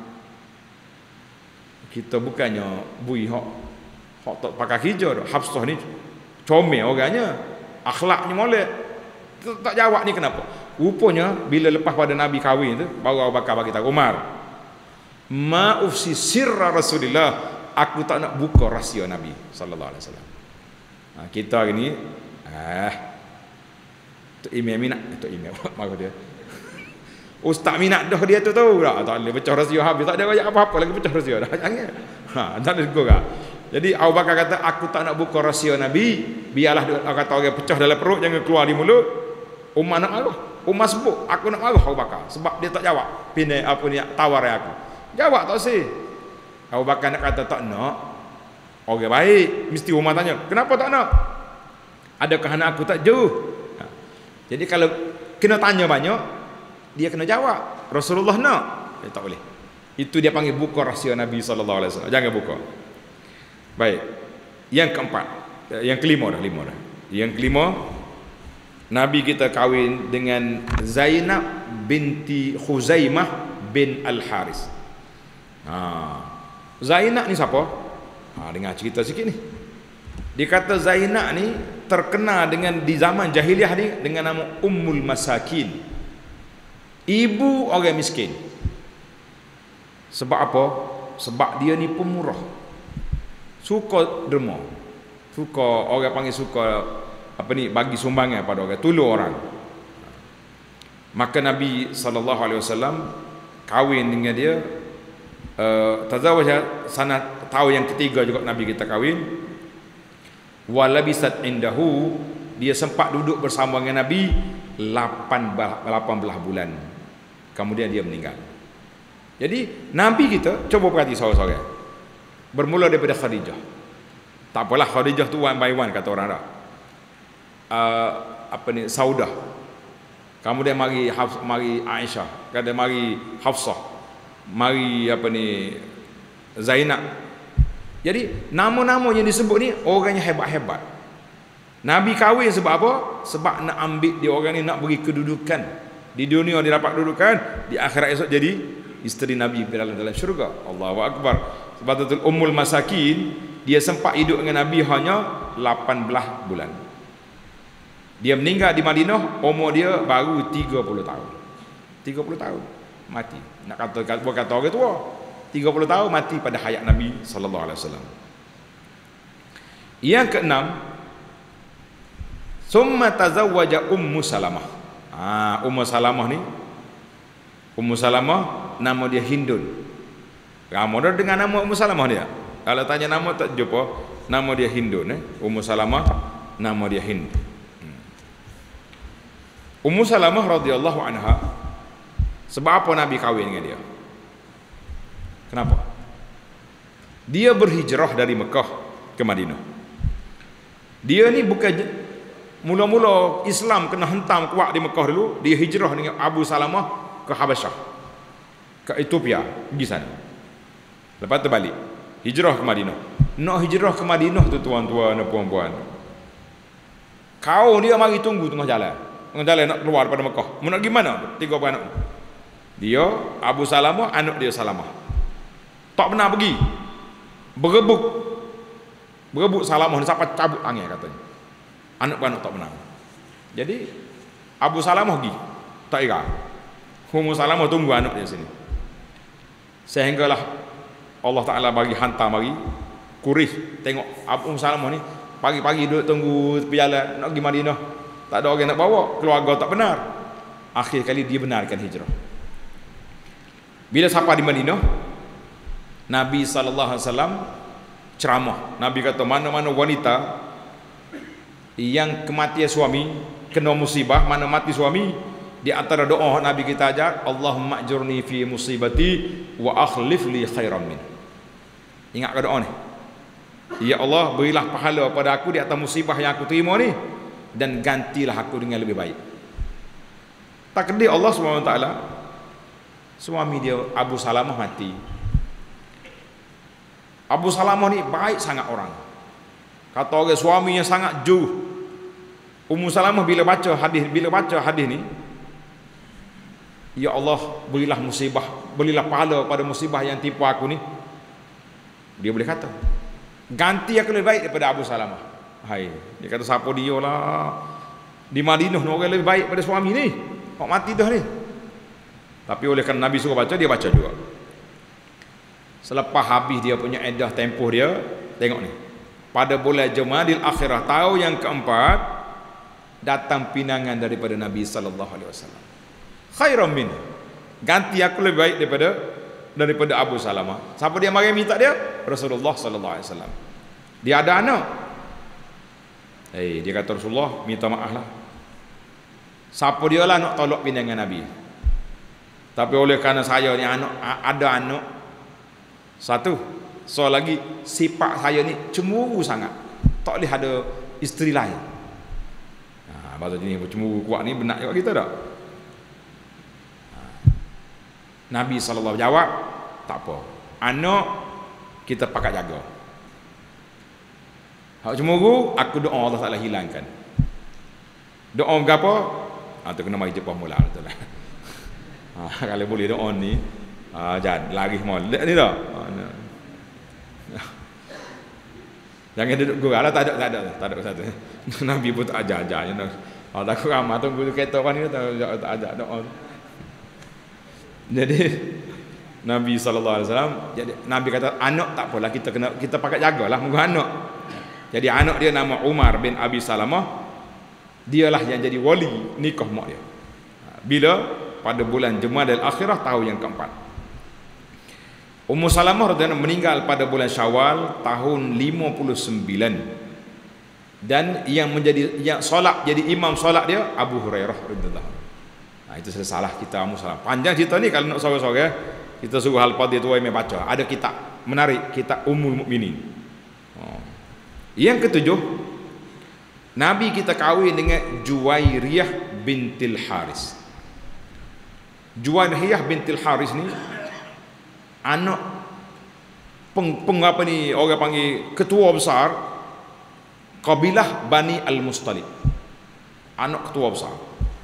kita bukannya bui hak hak tak pakai hijau dah. Hafsah ni comel orangnya, akhlaknya molek. Tak, tak jawab ni kenapa? Rupanya bila lepas pada Nabi kahwin tu baru Abu Bakar bagi tahu Umar, ma ufsi sirra Rasulillah, aku tak nak buka rahsia Nabi sallallahu alaihi wasallam. Ha, kita hari ni ah tu email minat tu email maksud dia. Ustaz minat dah dia tu tahu tak? Tak boleh pecah rahsia habis, tak ada banyak apa-apa lagi pecah rahsia dah. Jangan. Ha, tak ada gurau. Jadi Abu Bakar kata aku tak nak buka rahsia Nabi, biarlah dia kata orang pecah dalam perut jangan keluar di mulut. Umar nak marah. Umar sebut aku nak marah Abu Bakar sebab dia tak jawab. Pindah apa ni tawar aku. Jawab tak sih. Abu Bakar nak kata tak nak. Orang baik mesti Umar tanya, "Kenapa tak nak?" Adakah anak aku tak jauh? Ha. Jadi kalau kena tanya banyak, dia kena jawab. Rasulullah nak. Eh, tak boleh. Itu dia panggil buka rahsia Nabi sallallahu alaihi wasallam. Jangan buka. Baik. Yang keempat, yang kelima dah, lima dah. Yang kelima, Nabi kita kahwin dengan Zainab binti Khuzaimah bin Al-Haris. Ha. Zainab ni siapa? Ha, dengar cerita sikit ni. Dia kata Zainab ni terkenal dengan di zaman jahiliah ni dengan nama Ummul Masakin. Ibu orang miskin. Sebab apa? Sebab dia ni pemurah. Suka derma. Suka orang panggil suka apa ni bagi sumbangan pada orang, tolong orang. Maka Nabi sallallahu alaihi wasallam kahwin dengan dia. Uh, tazawaja sana tahun yang ketiga juga Nabi kita kahwin. Walabisat indahu, dia sempat duduk bersama dengan Nabi lapan belas bulan. Kemudian dia meninggal. Jadi Nabi kita, coba perhati saudara-saudara, bermula daripada Khadijah. Tak apalah, Khadijah tu one by one kata orang dah. Uh, apa ni, Saudah. Kemudian mari Hafs, mari Aisyah, kemudian mari Hafsah, mari apa ni, Zainab. Jadi nama-nama yang disebut ni orangnya hebat-hebat. Nabi kahwin sebab apa? Sebab nak ambil dia orang ni, nak beri kedudukan. Di dunia dia dapat kedudukan, di akhirat esok jadi isteri Nabi dalam dalam syurga. Allahu Akbar. Sebab tu Ummul Masakin, dia sempat hidup dengan Nabi hanya lapan belas bulan. Dia meninggal di Madinah, umur dia baru tiga puluh tahun. tiga puluh tahun mati. Nak kata bukan kata orang tua. tiga puluh tahun mati pada hayat Nabi sallallahu alaihi wasallam. Yang keenam, summa tazawwaja Ummu Salamah. Ah, Ummu Salamah ni, Ummu Salamah nama dia Hindun. Kamu dah dengan nama Ummu Salamah dia? Kalau tanya nama tak jumpa, nama dia Hindun eh. Ummu Salamah nama dia Hind. Hmm. Ummu Salamah radhiyallahu anha, sebab apa Nabi kahwin dengan dia? Kenapa? Dia berhijrah dari Mekah ke Madinah. Dia ni bukan mula-mula Islam kena hentam kuat di Mekah dulu, dia hijrah dengan Abu Salamah ke Habasyah, ke Ethiopia, pergi sana. Lepas tu balik, hijrah ke Madinah. Nak hijrah ke Madinah tu tuan-tuan dan puan-puan, kau dia mari tunggu tengah jalan. Tengah jalan nak keluar pada Mekah. Mau nak gimana? Tiga beranak. Dia, Abu Salamah, anak dia Salamah. Tak pernah pergi. Berebut. Berebut Salamah ni sampai cabut tangan katanya. Anak-anak tak pernah. Jadi Abu Salamah pergi. Tak kira. Ummu Salamah tunggu anak dia sini. Sehinggalah Allah Ta'ala bagi hantar mari Quraisy tengok Abu Salamah ni pagi-pagi duduk tunggu berjalan nak pergi Madinah, tak ada orang nak bawa, keluarga tak benar. Akhir kali dia benarkan hijrah. Bila sampai di Madinah, Nabi sallallahu alaihi wasallam ceramah. Nabi kata mana-mana wanita yang kematian suami, kena musibah, mana mati suami, di antara doa Nabi kita ajar, Allahumma ajurni fi musibati wa akhlif li khairan min. Ingat ke doa ni? Ya Allah, berilah pahala pada aku di atas musibah yang aku terima ni, dan gantilah aku dengan lebih baik. Takdir Allah subhanahu wa taala, suami dia Abu Salamah mati. Abu Salamah ni baik sangat orang. Kata orang suaminya sangat juh. Ummu Salamah bila baca hadis, bila baca hadis ni, ya Allah, berilah musibah, berilah pahala pada musibah yang tipu aku ni. Dia boleh kata, ganti aku lebih baik daripada Abu Salamah. Hai, dia kata siapa dia lah. Di Madinah orang lebih baik pada suami ni. Kok mati dah ni. Tapi oleh kerana Nabi suruh baca, dia baca juga. Selepas habis dia punya iddah tempoh dia, tengok ni. Pada bulan Jumadil Akhirah tahun yang keempat, datang pinangan daripada Nabi sallallahu alaihi wasallam. Khairan min. Ganti aku lebih baik daripada daripada Abu Salamah. Siapa dia mari minta dia? Rasulullah sallallahu alaihi wasallam. Dia ada anak. Eh, hey, dia kata Rasulullah, minta maaf lah. Siapa dia lah nak tolak pinangan Nabi. Tapi oleh kerana saya ni anak, ada anak satu, so lagi sifat saya ni cemburu sangat. Tak boleh ada isteri lain. Ha, bahasa jenis cemburu kuat ni benar juga kita tak? Nabi sallallahu alaihi wasallam jawab, tak apa. Anak kita pakat jaga. Hak cemburu, aku doa Allah Taala hilangkan. Doa gapo? Ah tu kena mari jepah mula betul lah. Ha, kalau boleh doa ni, ah jangan lari molek ni tak. Ha, nah. Jangan duduk gurau lah, tak ada tak ada tak ada satu. Nabi pun tak ajar-ajar je. Oh takut ramah tunggu kereta kan ni tak tak ajak doa. Jadi Nabi sallallahu alaihi wasallam, jadi Nabi kata anak tak apalah, kita kena kita pakai jagalah muka anak. Jadi anak dia nama Umar bin Abi Salamah, dialah yang jadi wali nikah mak dia. Bila pada bulan Jumadil Akhirah tahun yang keempat. Ummu Salamah radhiyallahu anha meninggal pada bulan Syawal tahun lima puluh sembilan. Dan yang menjadi yang solat jadi imam solat dia Abu Hurairah radhiyallahu anhu. Nah, itu sudah salah kita Ummu Salamah. Panjang cerita ni, kalau nak sore-sore kita suruh Al-Fadhil tu mai baca. Ada kitab menarik, kitab Ummul Mukminin. Oh. Yang ketujuh, Nabi kita kahwin dengan Juwairiyah bintil Haris. Juwairiyah bintil Haris ni anak peng, peng apa ni orang panggil ketua besar kabilah Bani Al-Mustalib. Anak ketua besar.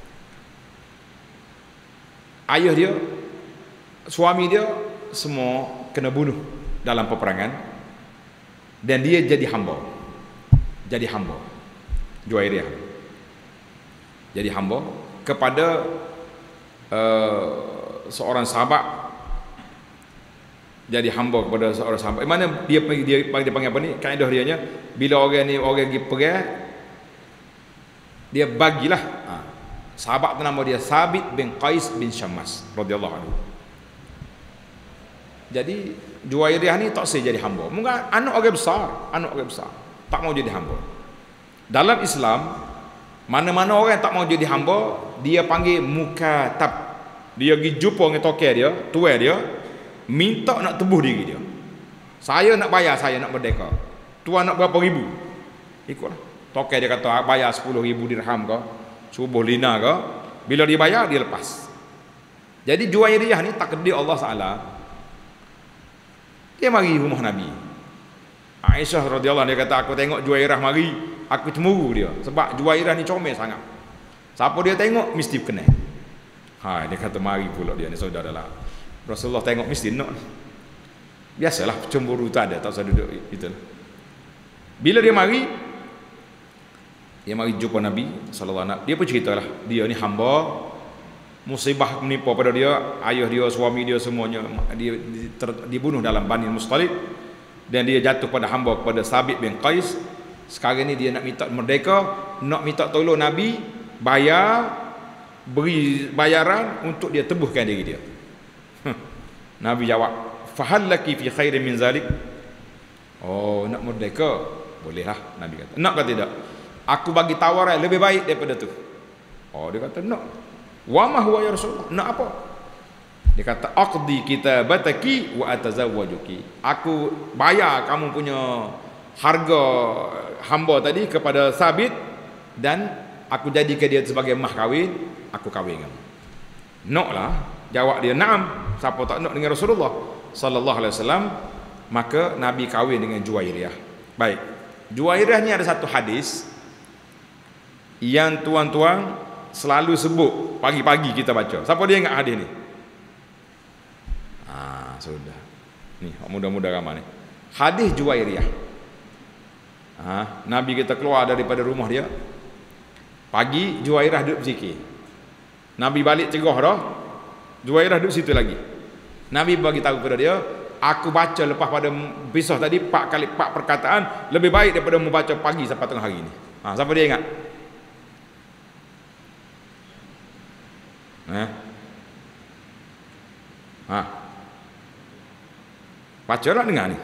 Ayah dia, suami dia semua kena bunuh dalam peperangan, dan dia jadi hamba. Jadi hamba. Juwairiyah jadi hamba kepada uh, seorang sahabat. Jadi hamba kepada seorang sahabat. Mana dia dia dia panggil apa ni? Kaedah dia nya, bila orang ni orang pergi perang, dia bagilah. Ha. Sahabat tu nama dia Thabit bin Qais bin Syammas radhiyallahu anhu. Jadi Juwairiyah ni tak saya jadi hamba. Mungkin anak orang besar, anak orang besar tak mau jadi hamba. Dalam Islam, mana-mana orang yang tak mau jadi hamba, dia panggil mukatab. Dia pergi jumpa dengan tokai dia, tuan dia, minta nak tebus diri dia. Saya nak bayar, saya nak merdeka. Tuan nak berapa ribu? Ikutlah. Tokai dia kata bayar sepuluh ribu dirham ke, subuh lina ke. Bila dia bayar, dia lepas. Jadi Juwairiyah ni takdir Allah Taala. Dia mari rumah Nabi. Aisyah radhiyallahu anha dia kata, aku tengok Juwairiyah mari, aku cemburu dia sebab Juwairiyah ni comel sangat. Siapa dia tengok mesti kenal. Ha, dia kata mari pula dia ni saudaralah. Rasulullah tengok mesti nak. Biasalah cemburu tu ada, tak usah duduk itu. Bila dia mari, dia mari jumpa Nabi sallallahu alaihi wasallam. Dia pun ceritalah, dia ni hamba, musibah menimpa pada dia, ayah dia, suami dia semuanya dia ter, dibunuh dalam Bani Mustalib, dan dia jatuh pada hamba kepada Thabit bin Qais. Sekarang ni dia nak minta merdeka, nak minta tolong Nabi bayar, beri bayaran untuk dia tebuskan diri dia. Nabi jawab, fahal laki fi khairin min zalik? Oh, nak merdeka? Bolehlah, Nabi kata. Nak ke tidak? Aku bagi tawaran lebih baik daripada tu. Oh, dia kata nak. Wa ma huwa ya Rasulullah? Nak apa? Dia kata aqdi kitabataki wa atazawwajuki. Aku bayar kamu punya harga hamba tadi kepada Thabit, dan aku jadikan dia sebagai mah kahwin, aku kahwin kamu. Naklah. Jawab dia, "Naam." Siapa tak nak dengan Rasulullah sallallahu alaihi wasallam? Maka Nabi kahwin dengan Juwairiyah. Baik. Juwairiyah ni ada satu hadis yang tuan-tuan selalu sebut pagi-pagi kita baca. Siapa dia ingat hadis ni? Ah, sudah. Ni mudah-mudah ramai ni. Hadis Juwairiyah. Ha, Nabi kita keluar daripada rumah dia. Pagi Juwairiyah duduk berzikir. Nabi balik cerah dah. Juwairiyah duduk situ lagi. Nabi bagi tahu kepada dia, aku baca lepas pada pisah tadi empat kali empat perkataan lebih baik daripada membaca pagi sampai tengah hari ni. Ha, siapa dia ingat? Ha? Ha. Baca nak dengar ni.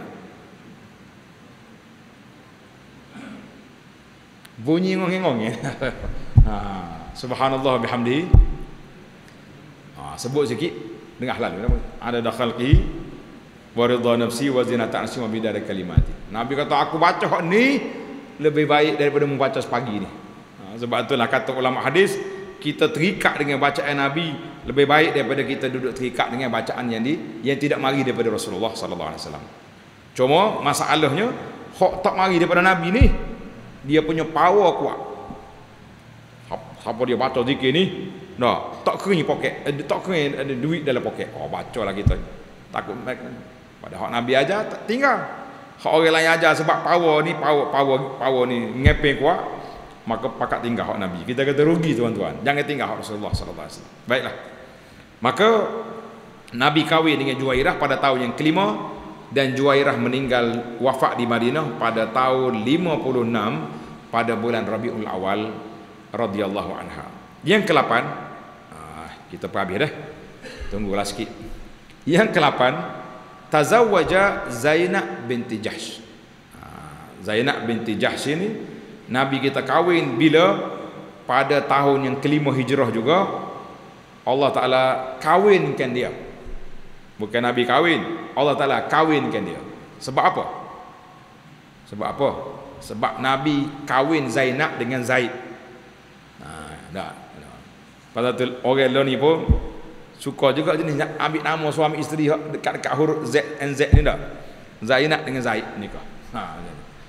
Bunyi ngong-ngong ya. Ha, subhanallah bihamdihi. Ha, sebut sikit, dengar lalu. Ada dakhalqi wa ridha nafsi wa zinata arsi wa bidar kalimati. Nabi kata aku baca hak ni lebih baik daripada membaca sepagi ni. Ha, sebab itulah kata ulama hadis, kita terikat dengan bacaan Nabi lebih baik daripada kita duduk terikat dengan bacaan yang di yang tidak mari daripada Rasulullah sallallahu alaihi wasallam. Cuma masalahnya hak tak mari daripada Nabi ni, dia punya power kuat. Siapa dia baca zikir ni, dah tak kering poket, eh, tak kering ada duit dalam poket. Oh, bacalah kita. Takut pada hak Nabi ajar tak tinggal. Hak orang lain ajar sebab power ni power power power ni ngepeng kuat, maka pakat tinggal hak Nabi. Kita kata rugi tuan-tuan. Jangan tinggal hak Rasulullah sallallahu alaihi wasallam. Baiklah. Maka Nabi kahwin dengan Juwairiyah pada tahun yang kelima, dan Juwairiyah meninggal wafat di Madinah pada tahun lima puluh enam pada bulan Rabiul Awal radhiyallahu anha. Yang kelapan, kita perhabis dah. Tunggulah sikit. Yang ke-lapan, tazawwaja Zainab binti Jahsh. Ha, Zainab binti Jahsh ini Nabi kita kahwin bila? Pada tahun yang kelima hijrah juga. Allah Ta'ala kahwinkan dia. Bukan Nabi kahwin, Allah Ta'ala kahwinkan dia. Sebab apa? Sebab apa? Sebab Nabi kahwin Zainab dengan Zaid. Nah, dah. Pasal tu orang lain ni pun suka juga jenis nak ambil nama suami isteri dekat-dekat huruf Z and Z ni dah. Zainab dengan Zaid nikah. Ha.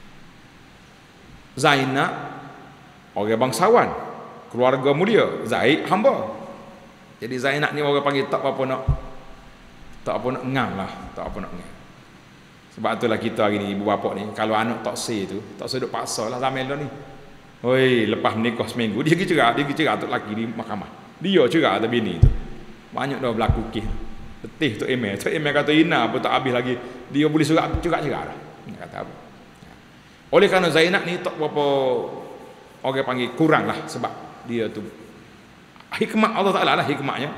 Zainab orang bangsawan, keluarga mulia, Zaid hamba. Jadi Zainab ni orang panggil tak apa nak tak apa nak ngam lah, tak apa nak ngam. Sebab itulah kita hari ni ibu bapa ni kalau anak tak say tu, tak seduk paksa lah zaman ni. Oi, lepas menikah seminggu dia pergi cerai, dia pergi cerai tok laki di mahkamah. Dia cerai atas bini tu. Banyak dah berlaku kes. Letih tok email. Tok email kata Ina apa tak habis lagi. Dia boleh surat cerai-cerai dah. Dia kata apa? Oleh kerana Zainab ni tak berapa orang panggil kurang lah sebab dia tu hikmah Allah Ta'ala lah hikmahnya.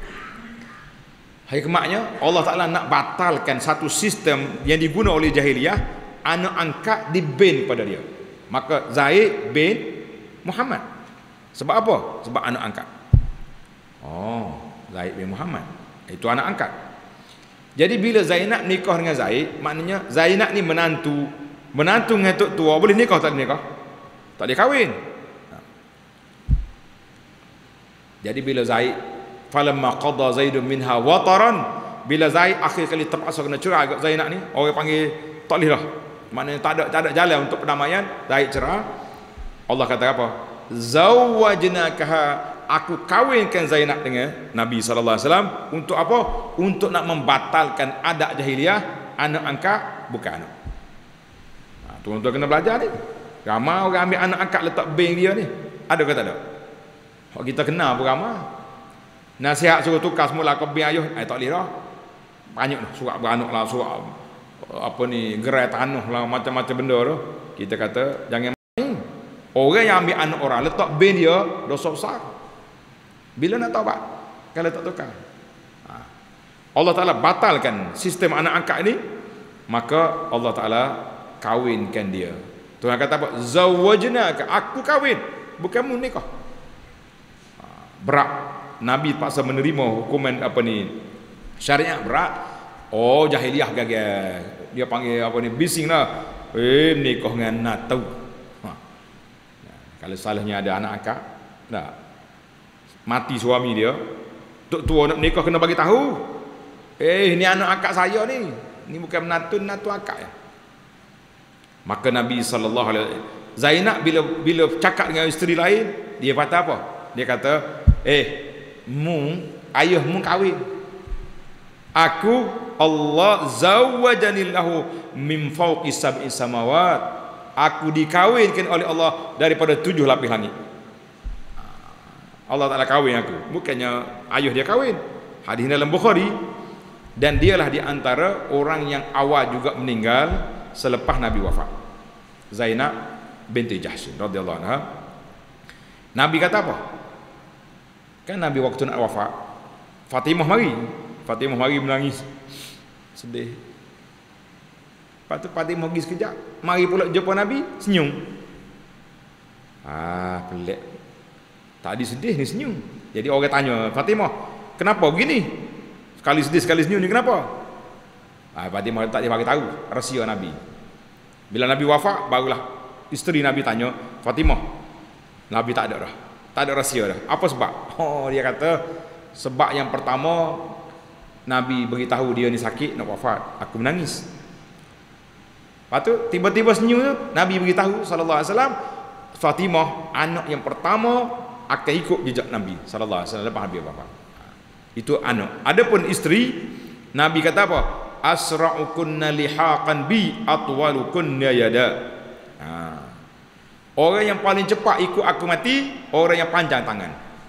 Hikmahnya Allah Ta'ala nak batalkan satu sistem yang diguna oleh jahiliyah, anak angkat di-ban pada dia. Maka Zaid bin Muhammad. Sebab apa? Sebab anak angkat. Oh, Zaid bin Muhammad. Itu anak angkat. Jadi bila Zainab nikah dengan Zaid, maknanya Zainab ni menantu. Menantu dengan tok tua boleh nikah tak nikah? Tak boleh kahwin. Jadi bila Zaid falamma qada Zaidun minha wataran, bila Zaid akhir kali terpaksa kena cerai agak Zainab ni, orang panggil tak boleh lah. Maknanya tak ada tak ada jalan untuk perdamaian, Zaid cerai. Allah kata apa? Zawwajnakaha, aku kahwinkan Zainab dengan Nabi sallallahu alaihi wasallam untuk apa? Untuk nak membatalkan adat jahiliyah, anak angkat bukan anak. Ha, tuan-tuan kena belajar ni. Ramai orang ambil anak angkat letak bank dia ni. Ada ke tak ada? Hak kita kenal pun ramai. Nasihat suruh tukar semula ke bank ayuh, eh tak boleh dah. Banyak dah surat beranak lah, surat apa ni, gerai tanah lah, macam-macam benda tu. Kita kata jangan main. Orang yang ambil anak orang letak bank dia dosa besar. Bila nak taubat? Kalau tak tukar. Ha. Allah Ta'ala batalkan sistem anak angkat ini, maka Allah Ta'ala kahwinkan dia. Tuhan kata apa? Zawwajnaka, aku kahwin, bukan mu nikah. Ha. Berat. Nabi paksa menerima hukuman apa ni, syariat berat. Oh, jahiliyah gagal. Dia panggil apa ni, bising lah. Eh, nikah dengan natau. Ha. Kalau salahnya ada anak angkat, tak. Mati suami dia, tok tua nak nikah kena bagi tahu. Eh, ni anak akak saya ni. Ni bukan menantu, menantu akak ya. Maka Nabi sallallahu alaihi wasallam, Zainab bila bila cakap dengan isteri lain, dia kata apa? Dia kata, "Eh, mu ayahmu kahwin. Aku Allah zawwajanillahu min fawqi sab'i samawat. Aku dikawinkan oleh Allah daripada tujuh lapis langit." Allah Ta'ala kahwin aku, bukannya ayah dia kahwin. Hadis dalam Bukhari. Dan dialah di antara orang yang awal juga meninggal selepas Nabi wafat, Zainab binti Jahsh radhiyallahu anha. Nabi kata apa? Kan Nabi waktu nak wafat, Fatimah mari. Fatimah mari menangis, sedih. Lepas tu Fatimah pergi sekejap, mari pula jumpa Nabi, senyum. Ah, pelik. Tadi sedih ni senyum. Jadi orang tanya Fatimah, kenapa begini? Sekali sedih sekali senyum ni kenapa? Ah, Fatimah tak dia bagi tahu rahsia Nabi. Bila Nabi wafat barulah isteri Nabi tanya Fatimah. Nabi tak ada dah. Tak ada rahsia dah. Apa sebab? Oh, dia kata sebab yang pertama Nabi beritahu dia ni sakit nak wafat, aku menangis. Lepas tu tiba-tiba senyum tu Nabi beritahu sallallahu alaihi wasallam Fatimah anak yang pertama akan ikut jejak Nabi sallallahu alaihi wasallam lepas Nabi wafat. Itu anak. Adapun isteri, Nabi kata apa? Asra'ukunna lihaqan bi atwalukunna yada. Ha. Orang yang paling cepat ikut aku mati, orang yang panjang tangan.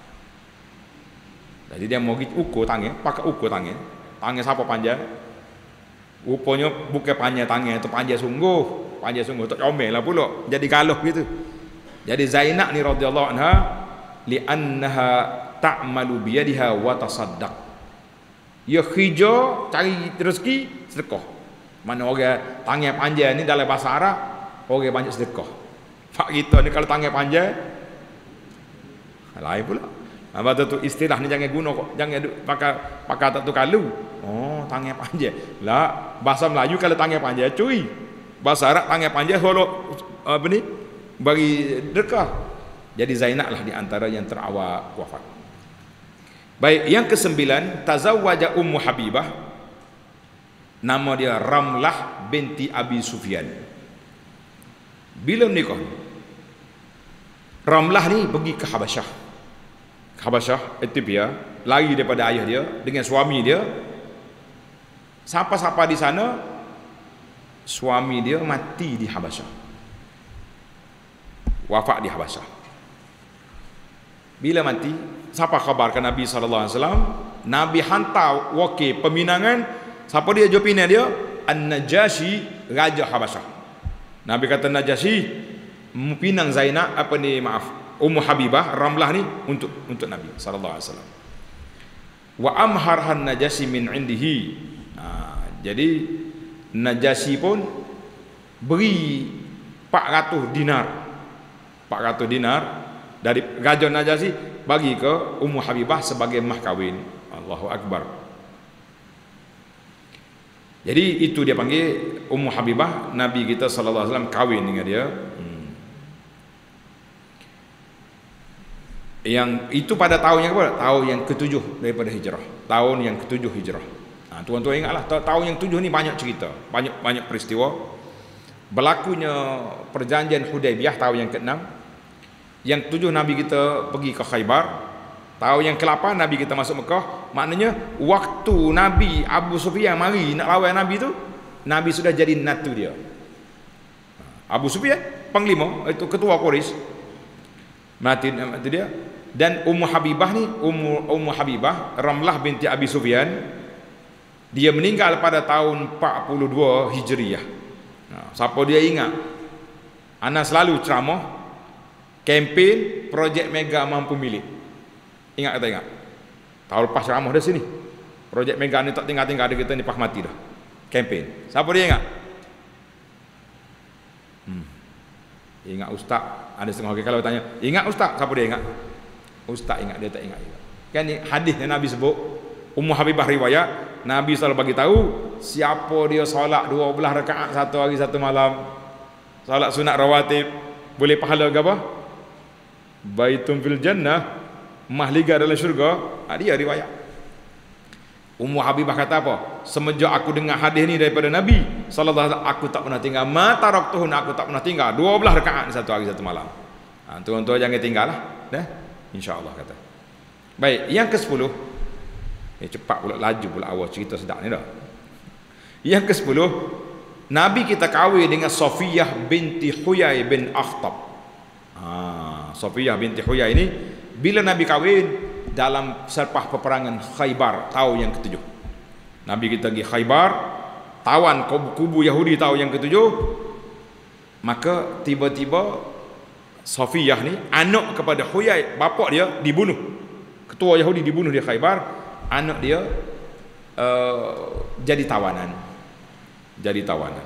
Jadi dia mau ukur tangan, pakai ukur tangan. Tangan siapa panjang? Rupanya bukan panjang tangan, itu panjang sungguh. Panjang sungguh tak comel lah pula. Jadi galuh gitu. Jadi Zainab ni radhiyallahu anha li'annaha ta'malu biyadiha wa tasaddaq. Ia kerja cari rezeki, sedekah. Mana orang tangan panjang ni dalam bahasa Arab, orang banyak sedekah. Pak kita ni kalau tangan panjang lain pula. Apa tu istilah ni jangan guna kok, jangan pakai pakai tak tu kalu. Oh, tangan panjang. Lah bahasa Melayu kalau tangan panjang cuy. Bahasa Arab tangan panjang kalau apa ni bagi sedekah. Jadi Zainab lah di antara yang terawal wafat. Baik, yang kesembilan, tazawwaja Ummu Habibah. Nama dia Ramlah binti Abi Sufyan. Bila menikah? Ramlah ni pergi ke Habasyah. Ke Habasyah, Ethiopia, lari daripada ayah dia dengan suami dia. Siapa-siapa di sana, suami dia mati di Habasyah. Wafat di Habasyah. Bila mati, siapa khabar ke Nabi sallallahu alaihi wasallam? Nabi hantar wakil peminangan. Siapa dia jawab pinang dia? An-Najasyi, Raja Habasyah. Nabi kata Najasyi pinang Zainab apa ni maaf Ummu Habibah Ramlah ni untuk untuk Nabi sallallahu alaihi wasallam. Wa amharhan Najasyi min indihi. Ha, jadi Najasyi pun beri empat ratus dinar. empat ratus dinar dari Raja Najasyi bagi ke Ummu Habibah sebagai mah kahwin. Allahu Akbar. Jadi itu dia panggil Ummu Habibah, Nabi kita sallallahu alaihi wasallam kahwin dengan dia. Hmm. Yang itu pada tahun yang berapa? Tahun yang ketujuh daripada hijrah. Tahun yang ketujuh hijrah. Ha, tuan-tuan ingatlah tahun yang ketujuh ni banyak cerita, banyak banyak peristiwa. Berlakunya perjanjian Hudaibiyah tahun yang keenam. Yang ketujuh Nabi kita pergi ke Khaybar. Tahun yang ke-lapan Nabi kita masuk Mekah. Maknanya waktu Nabi Abu Sufyan mari nak lawan Nabi tu, Nabi sudah jadi natu dia. Abu Sufyan panglima, itu ketua Quraisy. Mati mati dia. Dan Ummu Habibah ni, Ummu Ummu Habibah Ramlah binti Abi Sufyan, dia meninggal pada tahun empat puluh dua Hijriah. Nah, siapa dia ingat? Ana selalu ceramah kempen projek mega mampu milik. Ingat kata ingat. Tahun lepas ceramah dah sini. Projek mega ni tak tinggal-tinggal ada kita ni pas mati dah. Kempen. Siapa dia ingat? Hmm. Ingat ustaz. Ada setengah orang kalau tanya, ingat ustaz? Siapa dia ingat? Ustaz ingat, dia tak ingat juga. Kan ni hadis yang Nabi sebut, Ummu Habibah riwayat, Nabi selalu bagi tahu siapa dia solat dua belas rakaat satu hari satu malam, solat sunat rawatib, boleh pahala ke apa? Baitun fil jannah, mahliga dalam syurga. Ha, dia riwayat. Ummu Habibah kata apa? Semenjak aku dengar hadis ni daripada Nabi sallallahu alaihi wasallam, aku tak pernah tinggal ma taraktuhun, aku tak pernah tinggal dua belas rakaat satu hari satu malam. Ha, tuan-tuan jangan tinggallah, dah. Insya-Allah kata. Baik, yang ke-sepuluh. Eh cepat pula, laju pula awal cerita sedap ni dah. Yang ke-sepuluh, Nabi kita kahwin dengan Safiyah binti Huyai bin Akhtab. Ah, Safiyah binti Huyai ini bila Nabi kahwin dalam selepas peperangan Khaybar tahun yang ketujuh. Nabi kita pergi Khaybar, tawan kubu Yahudi tahun yang ketujuh. Maka tiba-tiba Safiyah ni anak kepada Huyai, bapak dia dibunuh. Ketua Yahudi dibunuh di Khaybar, anak dia uh, jadi tawanan. Jadi tawanan.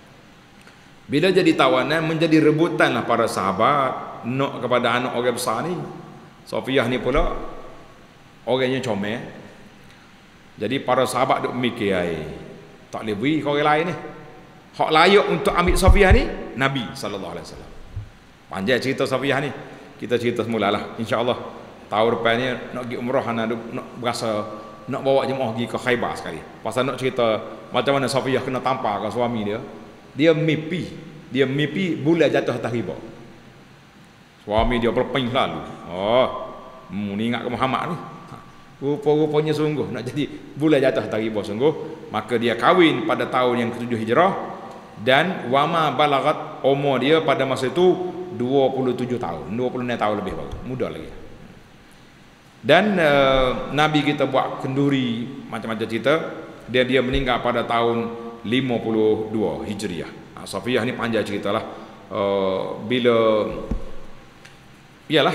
Bila jadi tawanan menjadi rebutanlah para sahabat nak kepada anak orang besar ni. Safiyah ni pula orangnya comel. Jadi para sahabat duk mikir ai, tak boleh beri ke orang lain ni. Hak layak untuk ambil Safiyah ni Nabi sallallahu alaihi wasallam. Panjang cerita Safiyah ni. Kita cerita semulalah insya-Allah. Tahun depan ni nak pergi umrah, nak nak berasa nak bawa jemaah pergi ke Khaybar sekali. Pasal nak cerita macam mana Safiyah kena tampar ke suami dia. Dia mimpi, dia mimpi bulan jatuh atas riba. Suami dia berpening lalu. Oh, mu ni ingat ke Muhammad ni. Rupa-rupanya sungguh nak jadi bulan jatuh atas riba sungguh. Maka dia kahwin pada tahun yang ketujuh hijrah dan wama balagat, umur dia pada masa itu dua puluh tujuh tahun, dua puluh enam tahun lebih baru, muda lagi. Dan uh, Nabi kita buat kenduri macam-macam cerita. Dia dia meninggal pada tahun lima puluh dua Hijriah. Ha, Safiyah ni panjang ceritalah. Uh, bila iyalah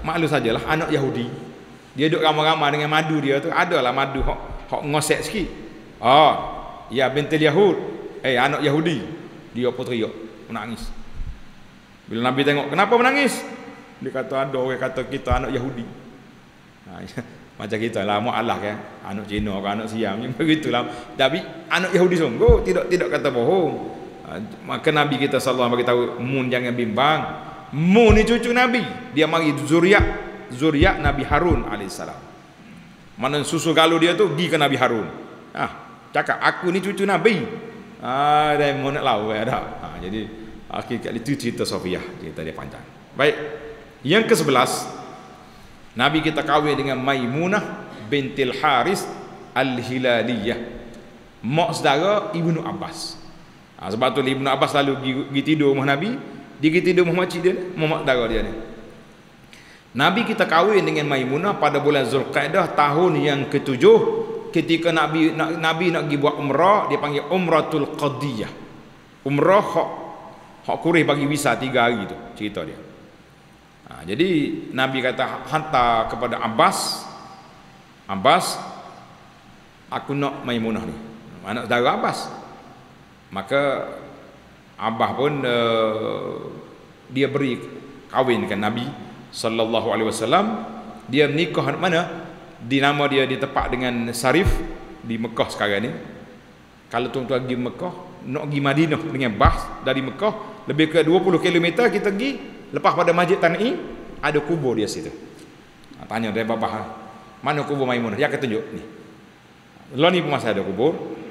maklum sajalah anak Yahudi. Dia duduk ramai-ramai dengan madu dia tu, adalah madu hok hok ngosek sikit. Oh, ya bintil Yahud. Eh anak Yahudi. Dia pun teriak, menangis. Bila Nabi tengok, kenapa menangis? Dia kata ada orang kata kita anak Yahudi. Ha, macam kita lah mu'alah kan, anak Cina ke anak Siam, begitulah. Tapi anak Yahudi sungguh tidak tidak kata bohong. Ha, maka Nabi kita sallallahu alaihi wasallam bagi tahu, mun jangan bimbang. Mun ni cucu Nabi, dia mari zuriat zuriat Nabi Harun alaihissalam. Mana susu galuh dia tu pergi ke Nabi Harun. Ah, cakap aku ni cucu Nabi. Ah, dah mau nak lau ada. Ha, jadi hakikat itu cerita Safiyah, cerita dia panjang. Baik. Yang ke-sebelas, Nabi kita kahwin dengan Maimunah bintil Haris Al-Hilaliyah, mak saudara Ibnu Abbas. Ha, sebab tu Ibnu Abbas selalu pergi, pergi tidur rumah Nabi, dia pergi tidur rumah makcik dia, mak saudara dia ni. Nabi kita kahwin dengan Maimunah pada bulan Zulqa'dah tahun yang ketujuh, ketika Nabi nak, Nabi nak pergi buat umrah, dia panggil Umratul Qadiyah. Umrah hak hak kurih bagi visa tiga hari tu, cerita dia. Ha, jadi Nabi kata hantar kepada Abbas, Abbas, aku nak Maimunah ni, anak saudara Abbas. Maka Abbas pun uh, dia beri kahwinkan Nabi sallallahu alaihi wasallam. Dia menikah mana? Di nama dia di tempat dengan Sarif di Mekah sekarang ni. Kalau tuan-tuan pergi Mekah, nak pergi Madinah dengan bas dari Mekah lebih ke dua puluh kilometer kita pergi. Lepas pada Masjid Tan'i ada kubur dia situ. Ha, tanya dia babah, mana kubur Maimunah? Dia akan tunjuk ni. Lo ni pun masih ada kubur.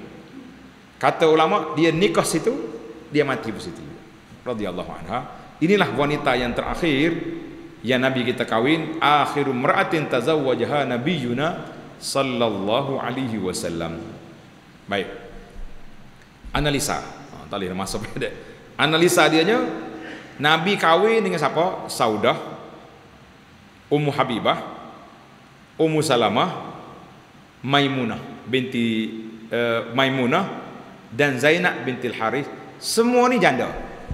Kata ulama dia nikah situ, dia mati di situ. Radhiyallahu anha. Inilah wanita yang terakhir yang Nabi kita kahwin, akhiru mar'atin tazawwajaha nabiyuna sallallahu alaihi wasallam. Baik. Analisa. Ha, tak boleh masuk pada. Analisa dianya, Nabi kahwin dengan siapa? Saudah, Ummu Habibah, Ummu Salamah, Maimunah binti uh, Maimunah dan Zainab bintil Harith. Semua ni janda.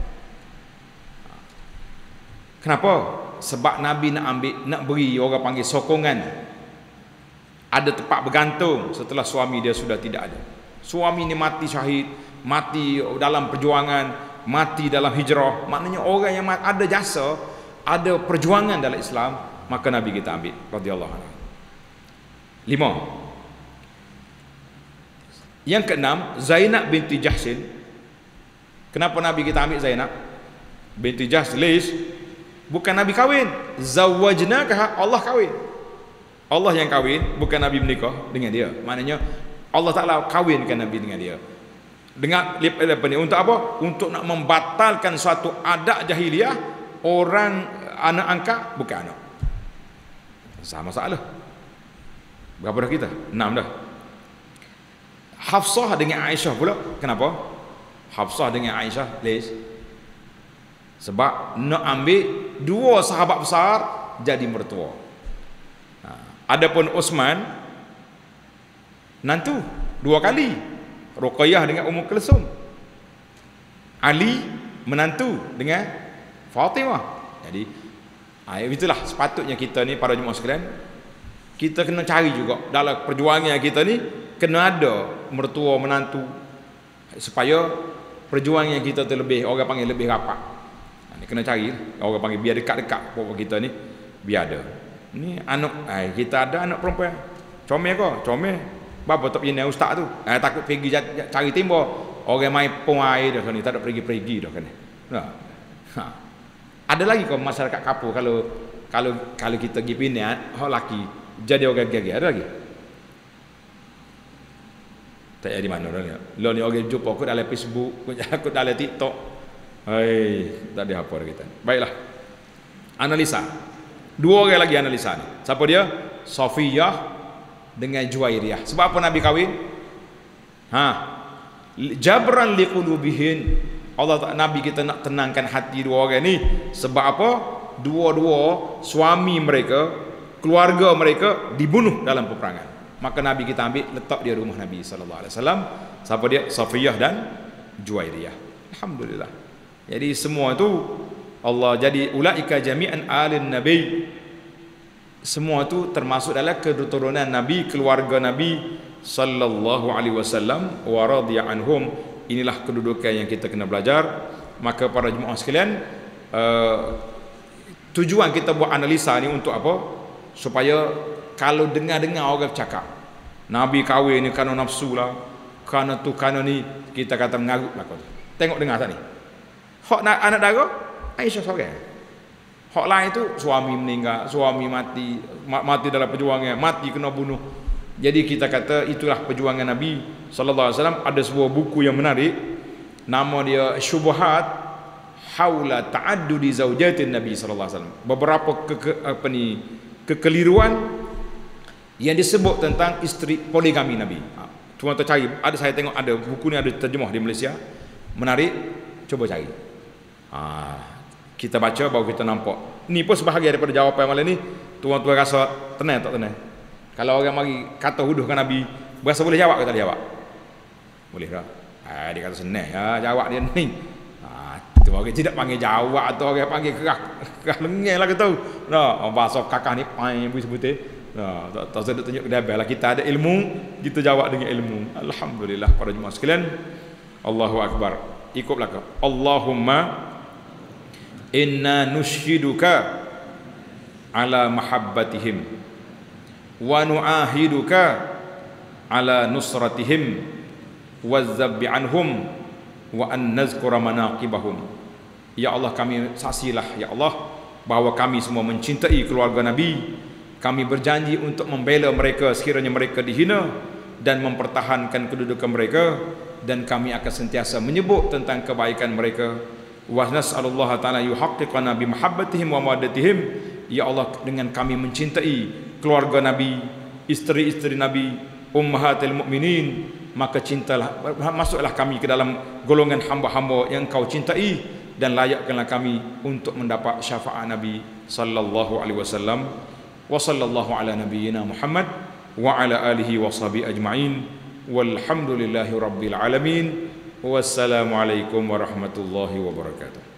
Kenapa? Sebab Nabi nak ambil, nak beri orang panggil sokongan, ada tempat bergantung setelah suami dia sudah tidak ada. Suami ni mati syahid, mati dalam perjuangan, mati dalam hijrah, maknanya orang yang ada jasa, ada perjuangan dalam Islam, maka Nabi kita ambil radhiyallahu anhu. Lima. Yang keenam, Zainab binti Jahsin. Kenapa Nabi kita ambil Zainab binti Jahs? Lish, bukan Nabi kahwin, zawajnaka, Allah kahwin. Allah yang kahwin, bukan Nabi menikah dengan dia. Maknanya Allah Taala kahwinkan Nabi dengan dia. Dengan apa ni, untuk apa? Untuk nak membatalkan suatu adat jahiliah, orang anak angkat bukan anak. Sama masalah. Berapa dah kita? Enam dah. Hafsah dengan Aisyah pula. Kenapa? Hafsah dengan Aisyah, les. Sebab nak ambil dua sahabat besar jadi mertua. Ha. Adapun Uthman nantu dua kali. Ruqayyah dengan Ummu Kulsum. Ali menantu dengan Fatimah. Jadi ha, itulah sepatutnya kita ni para jemaah sekalian, kita kena cari juga dalam perjuangan kita ni, kena ada mertua menantu supaya perjuangan kita tu lebih, orang panggil lebih rapat. Ha, ni kena cari, orang panggil biar dekat-dekat pokok kita ni biar ada. Ni anak, ay, kita ada anak perempuan. Comel ke? Comel. Bapa tak punya ustaz tu. Eh, takut pergi cari timba. Orang main pong air dah kan ni, tak ada pergi-pergi dah kan. Nah. Ha. Ada lagi kau masyarakat kapur kalau kalau kalau kita pergi pinat, hak laki jadi orang gigi, ada lagi? Tak ada di mana dah ni. Lo ni orang jumpa aku dalam Facebook, aku dalam TikTok. Hai, tak ada apa dah kita. Baiklah. Analisa. Dua orang lagi analisa ni. Siapa dia? Safiyah dengan Juwairiyah. Sebab apa Nabi kahwin? Ha. Jabran liqulubihin. Allah Nabi kita nak tenangkan hati dua orang ni. Sebab apa? Dua-dua suami mereka, keluarga mereka dibunuh dalam peperangan. Maka Nabi kita ambil letak dia rumah Nabi sallallahu alaihi wasallam. Siapa dia? Safiyah dan Juwairiyah. Alhamdulillah. Jadi semua itu Allah jadi ulaika jami'an alin nabi. semua tu termasuk dalam keturunan Nabi, keluarga Nabi sallallahu alaihi wasallam wa radhiya anhum. Inilah kedudukan yang kita kena belajar. Maka para jemaah sekalian, uh, tujuan kita buat analisa ni untuk apa? Supaya kalau dengar-dengar orang cakap Nabi kahwin ni kerana nafsu lah, kerana tu kerana ni, kita kata mengarut lah. Tengok dengar tadi. Hak anak dara Aisyah seorang. Hak lain tu suami meninggal, suami mati, mati dalam perjuangan, mati kena bunuh. Jadi kita kata itulah perjuangan Nabi sallallahu alaihi wasallam. Ada sebuah buku yang menarik, nama dia Syubhat Haula Ta'addudi Zaujatin Nabi sallallahu alaihi wasallam. Beberapa ke, ke, apa ni kekeliruan yang disebut tentang isteri poligami Nabi. Ha, tuan tu cari, ada saya tengok ada buku ni ada terjemah di Malaysia. Menarik, coba cari. Ha, kita baca baru kita nampak. Ni pun sebahagian daripada jawapan malam ni. Tuan-tuan rasa tenang tak tenang? Kalau orang mari kata huduhkan Nabi, berasa boleh jawab ke tak boleh jawab? Boleh tak? Ha, dia kata senang ya, jawab dia ni. Ha, tu orang tidak panggil jawab atau orang panggil kerah. Kerah lengan lah kita tahu. Nah, bahasa kakak ni pai sebut-sebut. Nah, tak tak sedut tunjuk kedai lah, kita ada ilmu, kita jawab dengan ilmu. Alhamdulillah para jemaah sekalian. Allahu akbar. Ikutlah kau. Allahumma inna nushiduka ala mahabbatihim wa nu'ahiduka ala nusratihim wa zabbi anhum wa an nazkura manaqibahum. Ya Allah, kami saksilah ya Allah bahawa kami semua mencintai keluarga Nabi. Kami berjanji untuk membela mereka sekiranya mereka dihina dan mempertahankan kedudukan mereka, dan kami akan sentiasa menyebut tentang kebaikan mereka. Wa nas'alullah ta'ala yuhaqqiqana bi mahabbatihim wa mawaddatihim. Ya Allah, dengan kami mencintai keluarga Nabi, isteri-isteri Nabi, ummahatil mukminin, maka cintalah, masuklah kami ke dalam golongan hamba-hamba yang Kau cintai, dan layakkanlah kami untuk mendapat syafaat Nabi sallallahu alaihi wasallam. Wa sallallahu ala nabiyyina Muhammad wa ala alihi wa sahbihi ajma'in. Walhamdulillahi rabbil alamin. Wassalamualaikum warahmatullahi wabarakatuh.